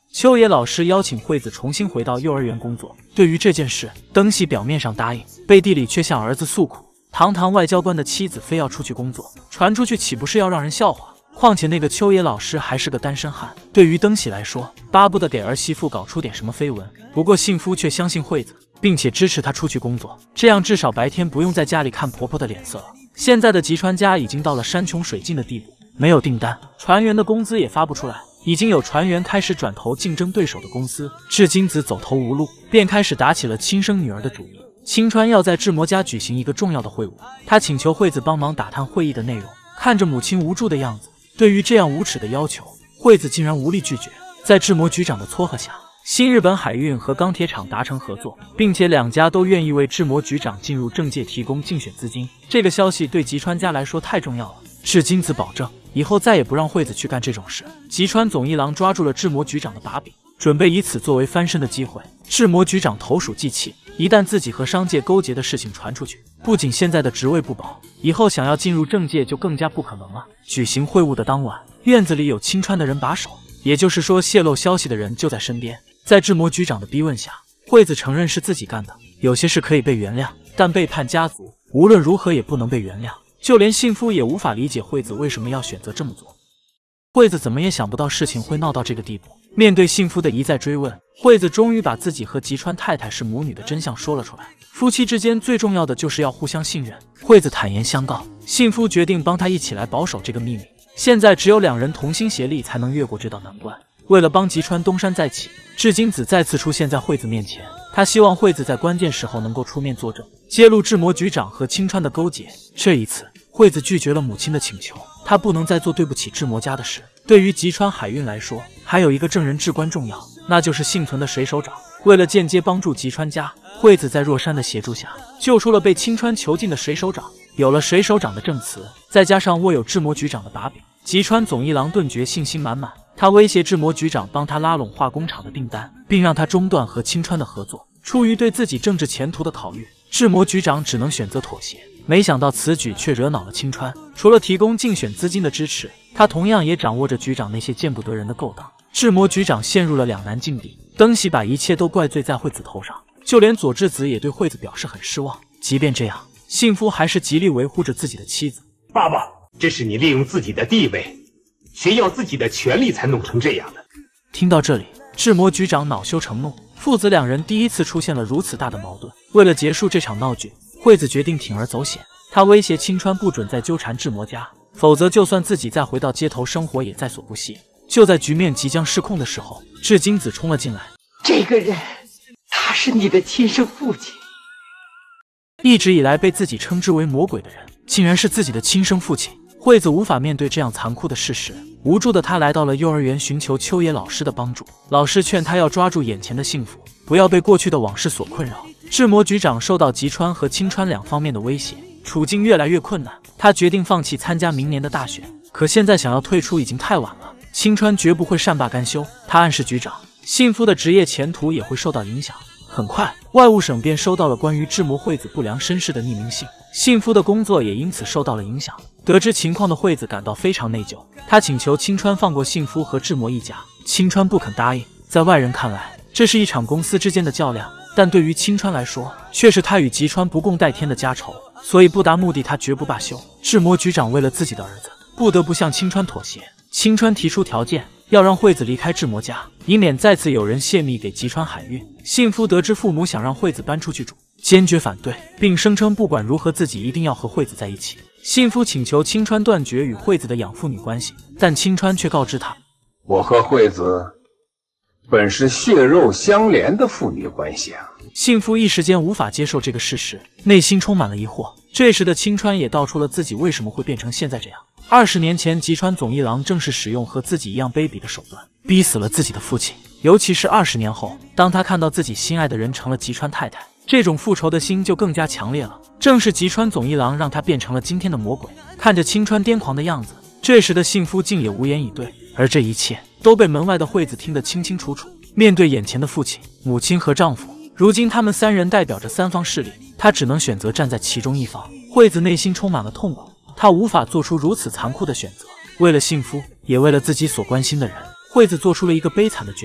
秋野老师邀请惠子重新回到幼儿园工作。对于这件事，登喜表面上答应，背地里却向儿子诉苦。堂堂外交官的妻子非要出去工作，传出去岂不是要让人笑话？况且那个秋野老师还是个单身汉，对于登喜来说，巴不得给儿媳妇搞出点什么绯闻。不过幸夫却相信惠子，并且支持她出去工作，这样至少白天不用在家里看婆婆的脸色了。现在的吉川家已经到了山穷水尽的地步，没有订单，船员的工资也发不出来，已经有船员开始转投竞争对手的公司。志金子走投无路，便开始打起了亲生女儿的主意。青川要在志摩家举行一个重要的会晤，他请求惠子帮忙打探会议的内容。看着母亲无助的样子，对于这样无耻的要求，惠子竟然无力拒绝。在志摩局长的撮合下，新日本海运和钢铁厂达成合作，并且两家都愿意为志摩局长进入政界提供竞选资金。这个消息对吉川家来说太重要了。志金子保证以后再也不让惠子去干这种事。吉川总一郎抓住了志摩局长的把柄，准备以此作为翻身的机会。志摩局长投鼠忌器，一旦自己和商界勾结的事情传出去，不仅现在的职位不保，以后想要进入政界就更加不可能了。举行会晤的当晚，院子里有青川的人把守，也就是说泄露消息的人就在身边。在志摩局长的逼问下，惠子承认是自己干的。有些事可以被原谅，但背叛家族无论如何也不能被原谅。就连幸夫也无法理解惠子为什么要选择这么做。惠子怎么也想不到事情会闹到这个地步。面对幸夫的一再追问，惠子终于把自己和吉川太太是母女的真相说了出来。夫妻之间最重要的就是要互相信任。惠子坦言相告，幸夫决定帮她一起来保守这个秘密。现在只有两人同心协力才能越过这道难关。为了帮吉川东山再起，志金子再次出现在惠子面前。他希望惠子在关键时候能够出面作证，揭露志摩局长和青川的勾结。这一次，惠子拒绝了母亲的请求，她不能再做对不起志摩家的事。对于吉川海运来说，还有一个证人至关重要，那就是幸存的水手长。为了间接帮助吉川家，惠子在若山的协助下救出了被青川囚禁的水手长。有了水手长的证词，再加上握有志摩局长的把柄，吉川总一郎顿觉信心满满。他威胁志摩局长帮他拉拢化工厂的订单，并让他中断和青川的合作。出于对自己政治前途的考虑，志摩局长只能选择妥协。没想到此举却惹恼了青川，除了提供竞选资金的支持，他同样也掌握着局长那些见不得人的勾当。志摩局长陷入了两难境地，登喜把一切都怪罪在惠子头上，就连佐治子也对惠子表示很失望。即便这样，幸夫还是极力维护着自己的妻子。 爸爸，这是你利用自己的地位，炫耀自己的权利才弄成这样的。 听到这里，志摩局长恼羞成怒，父子两人第一次出现了如此大的矛盾。为了结束这场闹剧，惠子决定铤而走险。她威胁青川不准再纠缠志摩家，否则就算自己再回到街头生活也在所不惜。就在局面即将失控的时候，志金子冲了进来。 这个人，他是你的亲生父亲。 一直以来被自己称之为魔鬼的人，竟然是自己的亲生父亲。惠子无法面对这样残酷的事实，无助的她来到了幼儿园寻求秋野老师的帮助。老师劝她要抓住眼前的幸福，不要被过去的往事所困扰。志摩局长受到吉川和青川两方面的威胁，处境越来越困难。他决定放弃参加明年的大选，可现在想要退出已经太晚了。青川绝不会善罢甘休，他暗示局长，幸福的职业前途也会受到影响。很快，外务省便收到了关于志摩惠子不良身世的匿名信，幸福的工作也因此受到了影响。得知情况的惠子感到非常内疚，她请求青川放过幸福和志摩一家，青川不肯答应。在外人看来，这是一场公司之间的较量，但对于青川来说，却是他与吉川不共戴天的家仇，所以不达目的他绝不罢休。志摩局长为了自己的儿子，不得不向青川妥协。青川提出条件，要让惠子离开志摩家，以免再次有人泄密给吉川海运。幸福得知父母想让惠子搬出去住，坚决反对，并声称不管如何自己一定要和惠子在一起。幸福请求青川断绝与惠子的养父女关系，但青川却告知他， 我和惠子本是血肉相连的父女关系啊。 幸福一时间无法接受这个事实，内心充满了疑惑。这时的青川也道出了自己为什么会变成现在这样。二十年前，吉川总一郎正是使用和自己一样卑鄙的手段，逼死了自己的父亲。尤其是二十年后，当他看到自己心爱的人成了吉川太太，这种复仇的心就更加强烈了。正是吉川总一郎让他变成了今天的魔鬼。看着青川癫狂的样子，这时的幸福竟也无言以对。而这一切都被门外的惠子听得清清楚楚。面对眼前的父亲、母亲和丈夫，如今他们三人代表着三方势力，他只能选择站在其中一方。惠子内心充满了痛苦，她无法做出如此残酷的选择。为了幸福，也为了自己所关心的人，惠子做出了一个悲惨的决定。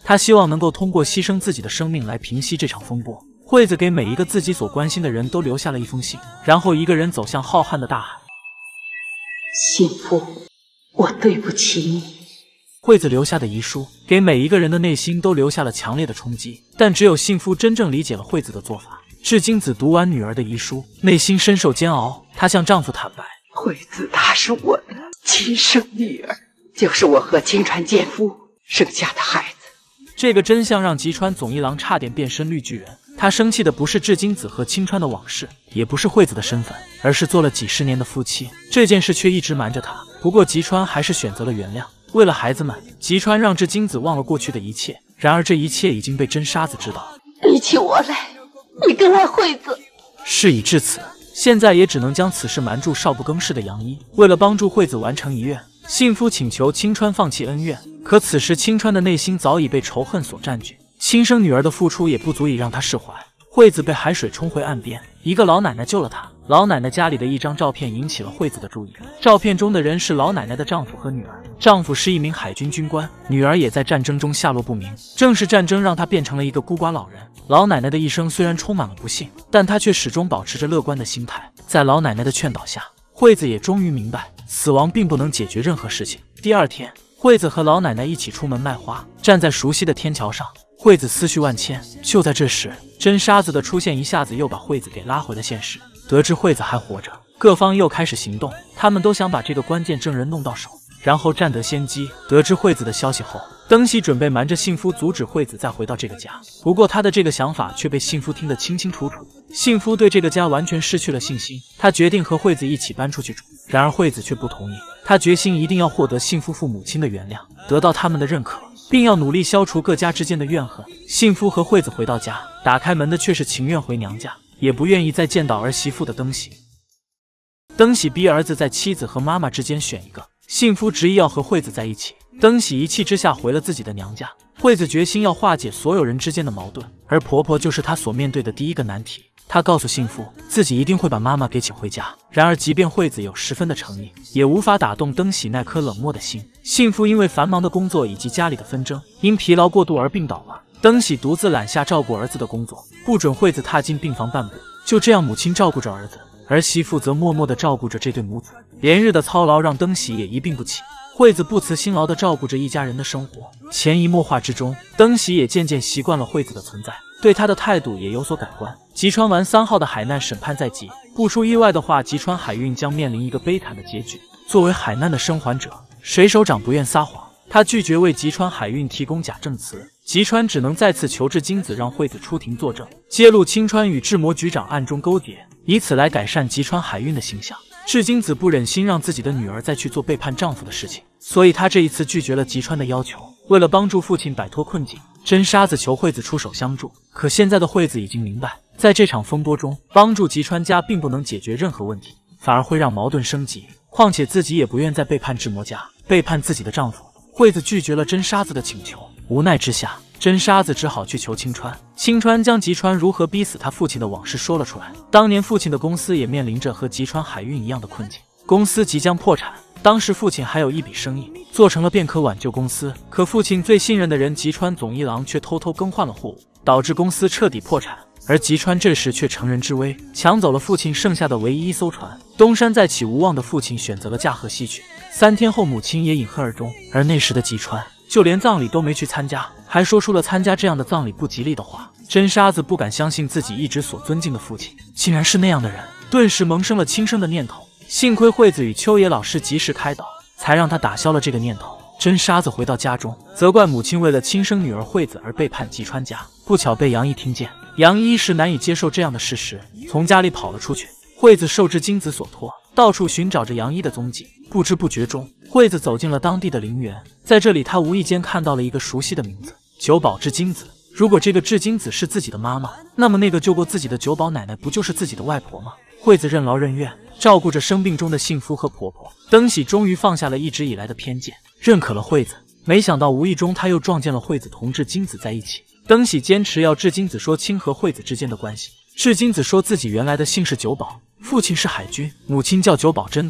他希望能够通过牺牲自己的生命来平息这场风波。惠子给每一个自己所关心的人都留下了一封信，然后一个人走向浩瀚的大海。 幸福，我对不起你。 惠子留下的遗书给每一个人的内心都留下了强烈的冲击，但只有幸福真正理解了惠子的做法。至今子读完女儿的遗书，内心深受煎熬。她向丈夫坦白， 惠子她是我的亲生女儿，就是我和青川健夫生下的孩子。 这个真相让吉川总一郎差点变身绿巨人。他生气的不是至今子和青川的往事，也不是惠子的身份，而是做了几十年的夫妻，这件事却一直瞒着他。不过吉川还是选择了原谅。为了孩子们，吉川让至今子忘了过去的一切。然而这一切已经被真沙子知道。 比起我来，你更爱惠子。 事已至此，现在也只能将此事瞒住少不更事的杨一。为了帮助惠子完成遗愿，幸福请求青川放弃恩怨。可此时青川的内心早已被仇恨所占据，亲生女儿的付出也不足以让他释怀。惠子被海水冲回岸边，一个老奶奶救了她。老奶奶家里的一张照片引起了惠子的注意，照片中的人是老奶奶的丈夫和女儿，丈夫是一名海军军官，女儿也在战争中下落不明。正是战争让她变成了一个孤寡老人。老奶奶的一生虽然充满了不幸，但她却始终保持着乐观的心态。在老奶奶的劝导下，惠子也终于明白，死亡并不能解决任何事情。第二天，惠子和老奶奶一起出门卖花，站在熟悉的天桥上，惠子思绪万千。就在这时，真沙子的出现一下子又把惠子给拉回了现实。得知惠子还活着，各方又开始行动，他们都想把这个关键证人弄到手，然后占得先机。得知惠子的消息后，登喜准备瞒着幸福阻止惠子再回到这个家，不过他的这个想法却被幸福听得清清楚楚。幸福对这个家完全失去了信心，他决定和惠子一起搬出去住。然而惠子却不同意，他决心一定要获得幸福父母亲的原谅，得到他们的认可，并要努力消除各家之间的怨恨。幸福和惠子回到家，打开门的却是情愿回娘家，也不愿意再见到儿媳妇的登喜。登喜逼儿子在妻子和妈妈之间选一个，幸福执意要和惠子在一起。登喜一气之下回了自己的娘家，惠子决心要化解所有人之间的矛盾，而婆婆就是她所面对的第一个难题。她告诉幸福，自己一定会把妈妈给请回家。然而即便惠子有十分的诚意，也无法打动登喜那颗冷漠的心。幸福因为繁忙的工作以及家里的纷争，因疲劳过度而病倒了。登喜独自揽下照顾儿子的工作，不准惠子踏进病房半步。就这样，母亲照顾着儿子，儿媳妇则默默地照顾着这对母子。连日的操劳让登喜也一病不起。惠子不辞辛劳地照顾着一家人的生活，潜移默化之中，登喜也渐渐习惯了惠子的存在，对他的态度也有所改观。吉川丸三号的海难审判在即，不出意外的话，吉川海运将面临一个悲惨的结局。作为海难的生还者，水手长不愿撒谎，他拒绝为吉川海运提供假证词。吉川只能再次求至金子让惠子出庭作证，揭露青川与志摩局长暗中勾结，以此来改善吉川海运的形象。至今子不忍心让自己的女儿再去做背叛丈夫的事情，所以他这一次拒绝了吉川的要求。为了帮助父亲摆脱困境，真沙子求惠子出手相助。可现在的惠子已经明白，在这场风波中，帮助吉川家并不能解决任何问题，反而会让矛盾升级。况且自己也不愿再背叛志摩家，背叛自己的丈夫。惠子拒绝了真沙子的请求，无奈之下，真沙子只好去求青川。青川将吉川如何逼死他父亲的往事说了出来。当年父亲的公司也面临着和吉川海运一样的困境，公司即将破产。当时父亲还有一笔生意，做成了便可挽救公司。可父亲最信任的人吉川总一郎却偷偷更换了货物，导致公司彻底破产。而吉川这时却乘人之危，抢走了父亲剩下的唯一一艘船。东山再起无望的父亲选择了驾鹤西去。三天后，母亲也饮恨而终。而那时的吉川就连葬礼都没去参加，还说出了参加这样的葬礼不吉利的话。真沙子不敢相信自己一直所尊敬的父亲竟然是那样的人，顿时萌生了轻生的念头。幸亏惠子与秋野老师及时开导，才让他打消了这个念头。真沙子回到家中，责怪母亲为了亲生女儿惠子而背叛吉川家，不巧被杨一听见。杨一一时难以接受这样的事实，从家里跑了出去。惠子受至金子所托，到处寻找着杨一的踪迹。不知不觉中，惠子走进了当地的陵园，在这里她无意间看到了一个熟悉的名字——久保至金子。如果这个至金子是自己的妈妈，那么那个救过自己的久保奶奶不就是自己的外婆吗？惠子任劳任怨，照顾着生病中的幸福和婆婆。登喜终于放下了一直以来的偏见，认可了惠子。没想到无意中他又撞见了惠子同至金子在一起。登喜坚持要至金子说清和惠子之间的关系。至金子说自己原来的姓是久保，父亲是海军，母亲叫久保真子。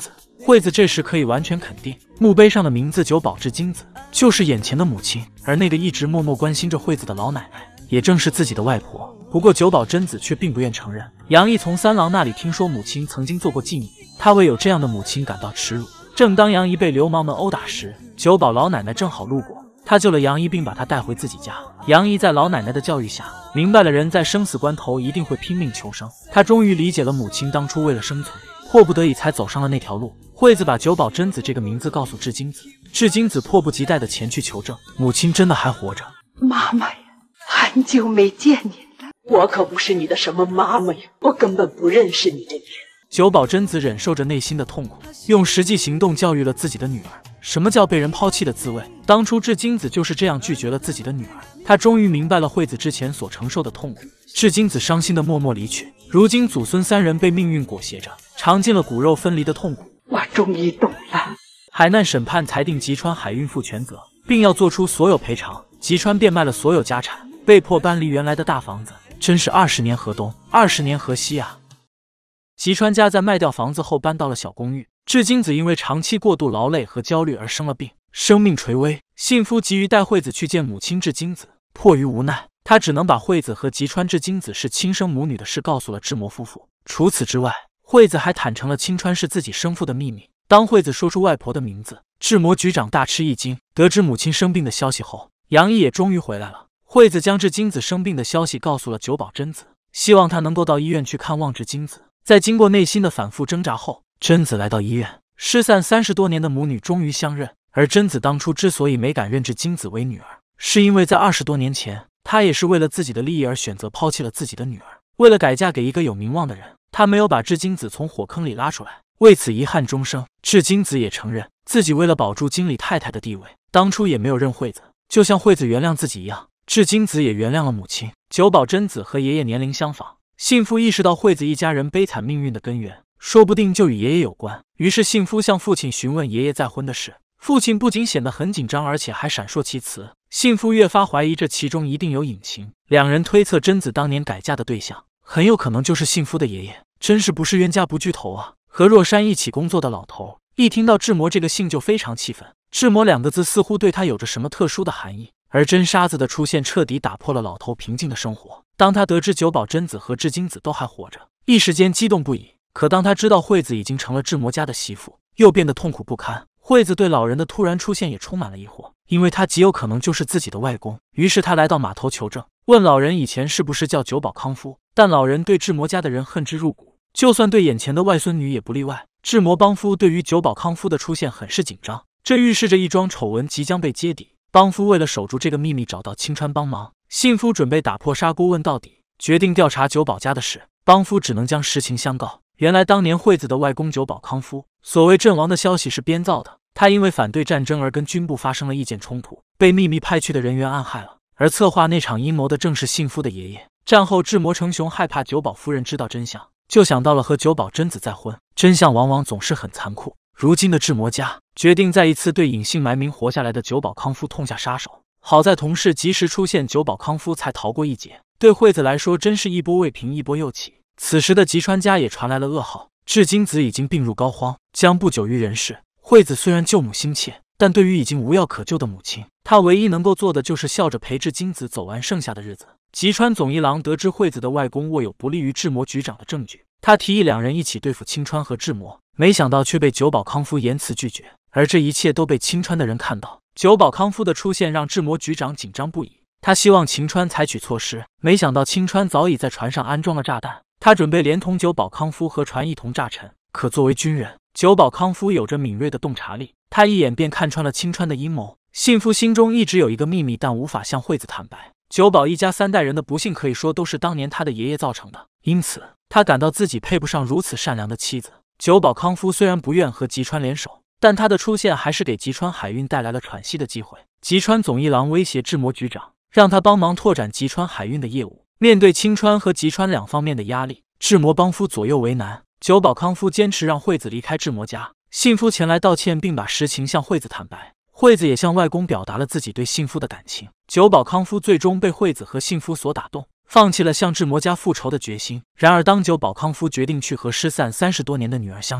惠子这时可以完全肯定，墓碑上的名字久保至金子就是眼前的母亲，而那个一直默默关心着惠子的老奶奶，也正是自己的外婆。不过久保真子却并不愿承认。杨毅从三郎那里听说母亲曾经做过妓女，他为有这样的母亲感到耻辱。正当杨毅被流氓们殴打时，久保老奶奶正好路过，他救了杨毅，并把他带回自己家。杨毅在老奶奶的教育下，明白了人在生死关头一定会拼命求生。他终于理解了母亲当初为了生存，迫不得已才走上了那条路。惠子把久保真子这个名字告诉至金子，至金子迫不及待地前去求证，母亲真的还活着。 妈妈呀，很久没见你了。 我可不是你的什么妈妈呀，我根本不认识你这个人。 久保真子忍受着内心的痛苦，用实际行动教育了自己的女儿。什么叫被人抛弃的滋味？当初至金子就是这样拒绝了自己的女儿。他终于明白了惠子之前所承受的痛苦。至金子伤心的默默离去。如今祖孙三人被命运裹挟着，尝尽了骨肉分离的痛苦。 我终于懂了。 海难审判裁定吉川海运负全责，并要做出所有赔偿。吉川变卖了所有家产，被迫搬离原来的大房子。真是二十年河东，二十年河西啊！吉川家在卖掉房子后搬到了小公寓。至金子因为长期过度劳累和焦虑而生了病，生命垂危。信夫急于带惠子去见母亲至金子，迫于无奈，他只能把惠子和吉川至金子是亲生母女的事告诉了志摩夫妇。除此之外，惠子还坦诚了青川是自己生父的秘密。当惠子说出外婆的名字，志摩局长大吃一惊。得知母亲生病的消息后，杨毅也终于回来了。惠子将至金子生病的消息告诉了久保真子，希望他能够到医院去看望至金子。在经过内心的反复挣扎后，真子来到医院，失散三十多年的母女终于相认。而真子当初之所以没敢认至金子为女儿，是因为在二十多年前，她也是为了自己的利益而选择抛弃了自己的女儿。为了改嫁给一个有名望的人，她没有把至金子从火坑里拉出来，为此遗憾终生。至金子也承认自己为了保住经理太太的地位，当初也没有认惠子，就像惠子原谅自己一样，至金子也原谅了母亲。久保真子和爷爷年龄相仿，信夫意识到惠子一家人悲惨命运的根源，说不定就与爷爷有关。于是信夫向父亲询问爷爷再婚的事，父亲不仅显得很紧张，而且还闪烁其词。信夫越发怀疑这其中一定有隐情，两人推测真子当年改嫁的对象很有可能就是信夫的爷爷。真是不是冤家不聚头啊！和若山一起工作的老头一听到志摩这个姓就非常气愤。志摩两个字似乎对他有着什么特殊的含义，而真沙子的出现彻底打破了老头平静的生活。当他得知久保真子和至金子都还活着，一时间激动不已。可当他知道惠子已经成了志摩家的媳妇，又变得痛苦不堪。惠子对老人的突然出现也充满了疑惑，因为他极有可能就是自己的外公。于是他来到码头求证，问老人以前是不是叫久保康夫。但老人对志摩家的人恨之入骨，就算对眼前的外孙女也不例外。志摩帮夫对于久保康夫的出现很是紧张，这预示着一桩丑闻即将被揭底。帮夫为了守住这个秘密，找到青川帮忙。信夫准备打破砂锅问到底，决定调查久保家的事。帮夫只能将实情相告。原来当年惠子的外公久保康夫所谓阵亡的消息是编造的，他因为反对战争而跟军部发生了意见冲突，被秘密派去的人员暗害了。而策划那场阴谋的正是信夫的爷爷。战后志摩成雄害怕久保夫人知道真相，就想到了和久保真子再婚。真相往往总是很残酷。如今的志摩家决定再一次对隐姓埋名活下来的久保康夫痛下杀手。好在同事及时出现，久保康夫才逃过一劫。对惠子来说真是一波未平一波又起。此时的吉川家也传来了噩耗，至金子已经病入膏肓，将不久于人世。惠子虽然救母心切，但对于已经无药可救的母亲，她唯一能够做的就是笑着陪至金子走完剩下的日子。吉川总一郎得知惠子的外公握有不利于志摩局长的证据，他提议两人一起对付青川和志摩，没想到却被久保康夫严词拒绝。而这一切都被青川的人看到。久保康夫的出现让志摩局长紧张不已，他希望青川采取措施，没想到青川早已在船上安装了炸弹。他准备连同久保康夫和船一同炸沉。可作为军人，久保康夫有着敏锐的洞察力，他一眼便看穿了青川的阴谋。信夫心中一直有一个秘密，但无法向惠子坦白。久保一家三代人的不幸可以说都是当年他的爷爷造成的，因此他感到自己配不上如此善良的妻子。久保康夫虽然不愿和吉川联手，但他的出现还是给吉川海运带来了喘息的机会。吉川总一郎威胁志摩局长，让他帮忙拓展吉川海运的业务。面对青川和吉川两方面的压力，志摩帮夫左右为难。久保康夫坚持让惠子离开志摩家，信夫前来道歉，并把实情向惠子坦白。惠子也向外公表达了自己对信夫的感情。久保康夫最终被惠子和信夫所打动，放弃了向志摩家复仇的决心。然而当久保康夫决定去和失散三十多年的女儿相认，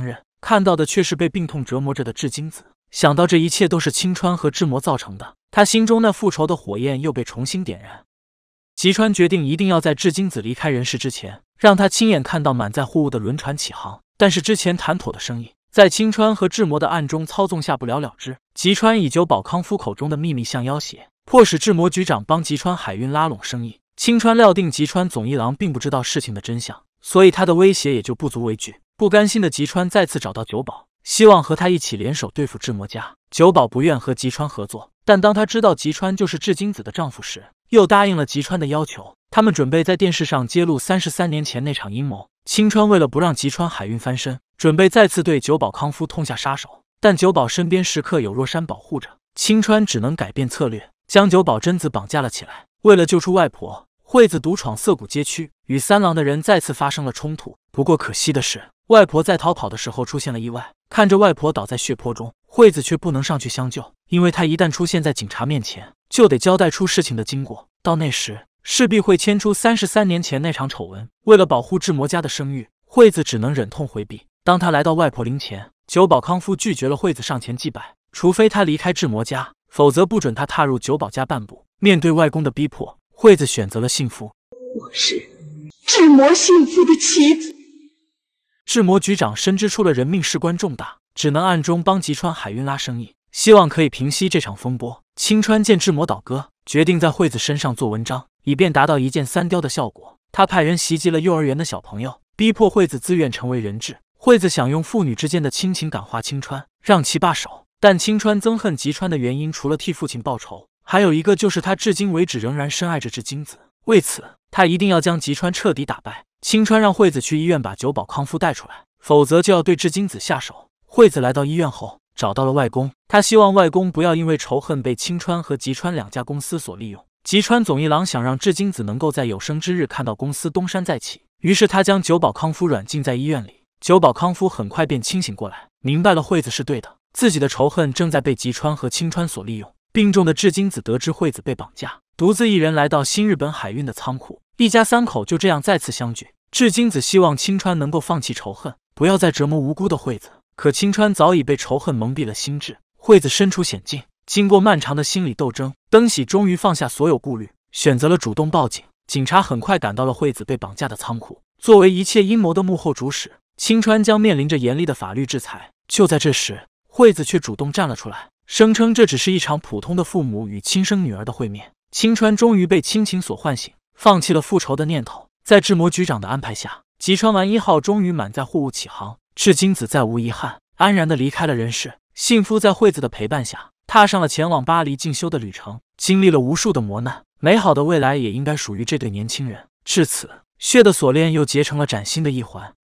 看到的却是被病痛折磨着的志金子。想到这一切都是青川和志摩造成的，他心中那复仇的火焰又被重新点燃。吉川决定一定要在志金子离开人世之前，让他亲眼看到满载货物的轮船起航。但是之前谈妥的生意，在青川和志摩的暗中操纵下不了了之。吉川以久保康夫口中的秘密相要挟，迫使志摩局长帮吉川海运拉拢生意。青川料定吉川总一郎并不知道事情的真相，所以他的威胁也就不足为惧。不甘心的吉川再次找到久保，希望和他一起联手对付志摩家。久保不愿和吉川合作，但当他知道吉川就是志金子的丈夫时，又答应了吉川的要求。他们准备在电视上揭露三十三年前那场阴谋。青川为了不让吉川海运翻身，准备再次对久保康夫痛下杀手，但久保身边时刻有若山保护着，青川只能改变策略，将久保真子绑架了起来。为了救出外婆，惠子独闯涩谷街区，与三郎的人再次发生了冲突。不过可惜的是，外婆在逃跑的时候出现了意外，看着外婆倒在血泊中，惠子却不能上去相救，因为她一旦出现在警察面前，就得交代出事情的经过，到那时势必会牵出三十三年前那场丑闻。为了保护志摩家的声誉，惠子只能忍痛回避。当他来到外婆灵前，久保康夫拒绝了惠子上前祭拜，除非他离开志摩家，否则不准他踏入久保家半步。面对外公的逼迫，惠子选择了幸福。 我是志摩幸福的妻子。 志摩局长深知出了人命事关重大，只能暗中帮吉川海运拉生意，希望可以平息这场风波。青川见志摩倒戈，决定在惠子身上做文章，以便达到一箭三雕的效果。他派人袭击了幼儿园的小朋友，逼迫惠子自愿成为人质。惠子想用父女之间的亲情感化青川，让其罢手，但青川憎恨吉川的原因除了替父亲报仇，还有一个就是他至今为止仍然深爱着志金子。为此，他一定要将吉川彻底打败。青川让惠子去医院把久保康夫带出来，否则就要对志金子下手。惠子来到医院后，找到了外公，他希望外公不要因为仇恨被青川和吉川两家公司所利用。吉川总一郎想让志金子能够在有生之日看到公司东山再起，于是他将久保康夫软禁在医院里。久保康夫很快便清醒过来，明白了惠子是对的，自己的仇恨正在被吉川和青川所利用。病重的志金子得知惠子被绑架，独自一人来到新日本海运的仓库，一家三口就这样再次相聚。志金子希望青川能够放弃仇恨，不要再折磨无辜的惠子，可青川早已被仇恨蒙蔽了心智。惠子身处险境，经过漫长的心理斗争，登喜终于放下所有顾虑，选择了主动报警。警察很快赶到了惠子被绑架的仓库。作为一切阴谋的幕后主使，青川将面临着严厉的法律制裁。就在这时，惠子却主动站了出来，声称这只是一场普通的父母与亲生女儿的会面。青川终于被亲情所唤醒，放弃了复仇的念头。在志摩局长的安排下，吉川丸一号终于满载货物起航，志金子再无遗憾，安然地离开了人世。幸福在惠子的陪伴下，踏上了前往巴黎进修的旅程，经历了无数的磨难，美好的未来也应该属于这对年轻人。至此，血的锁链又结成了崭新的一环。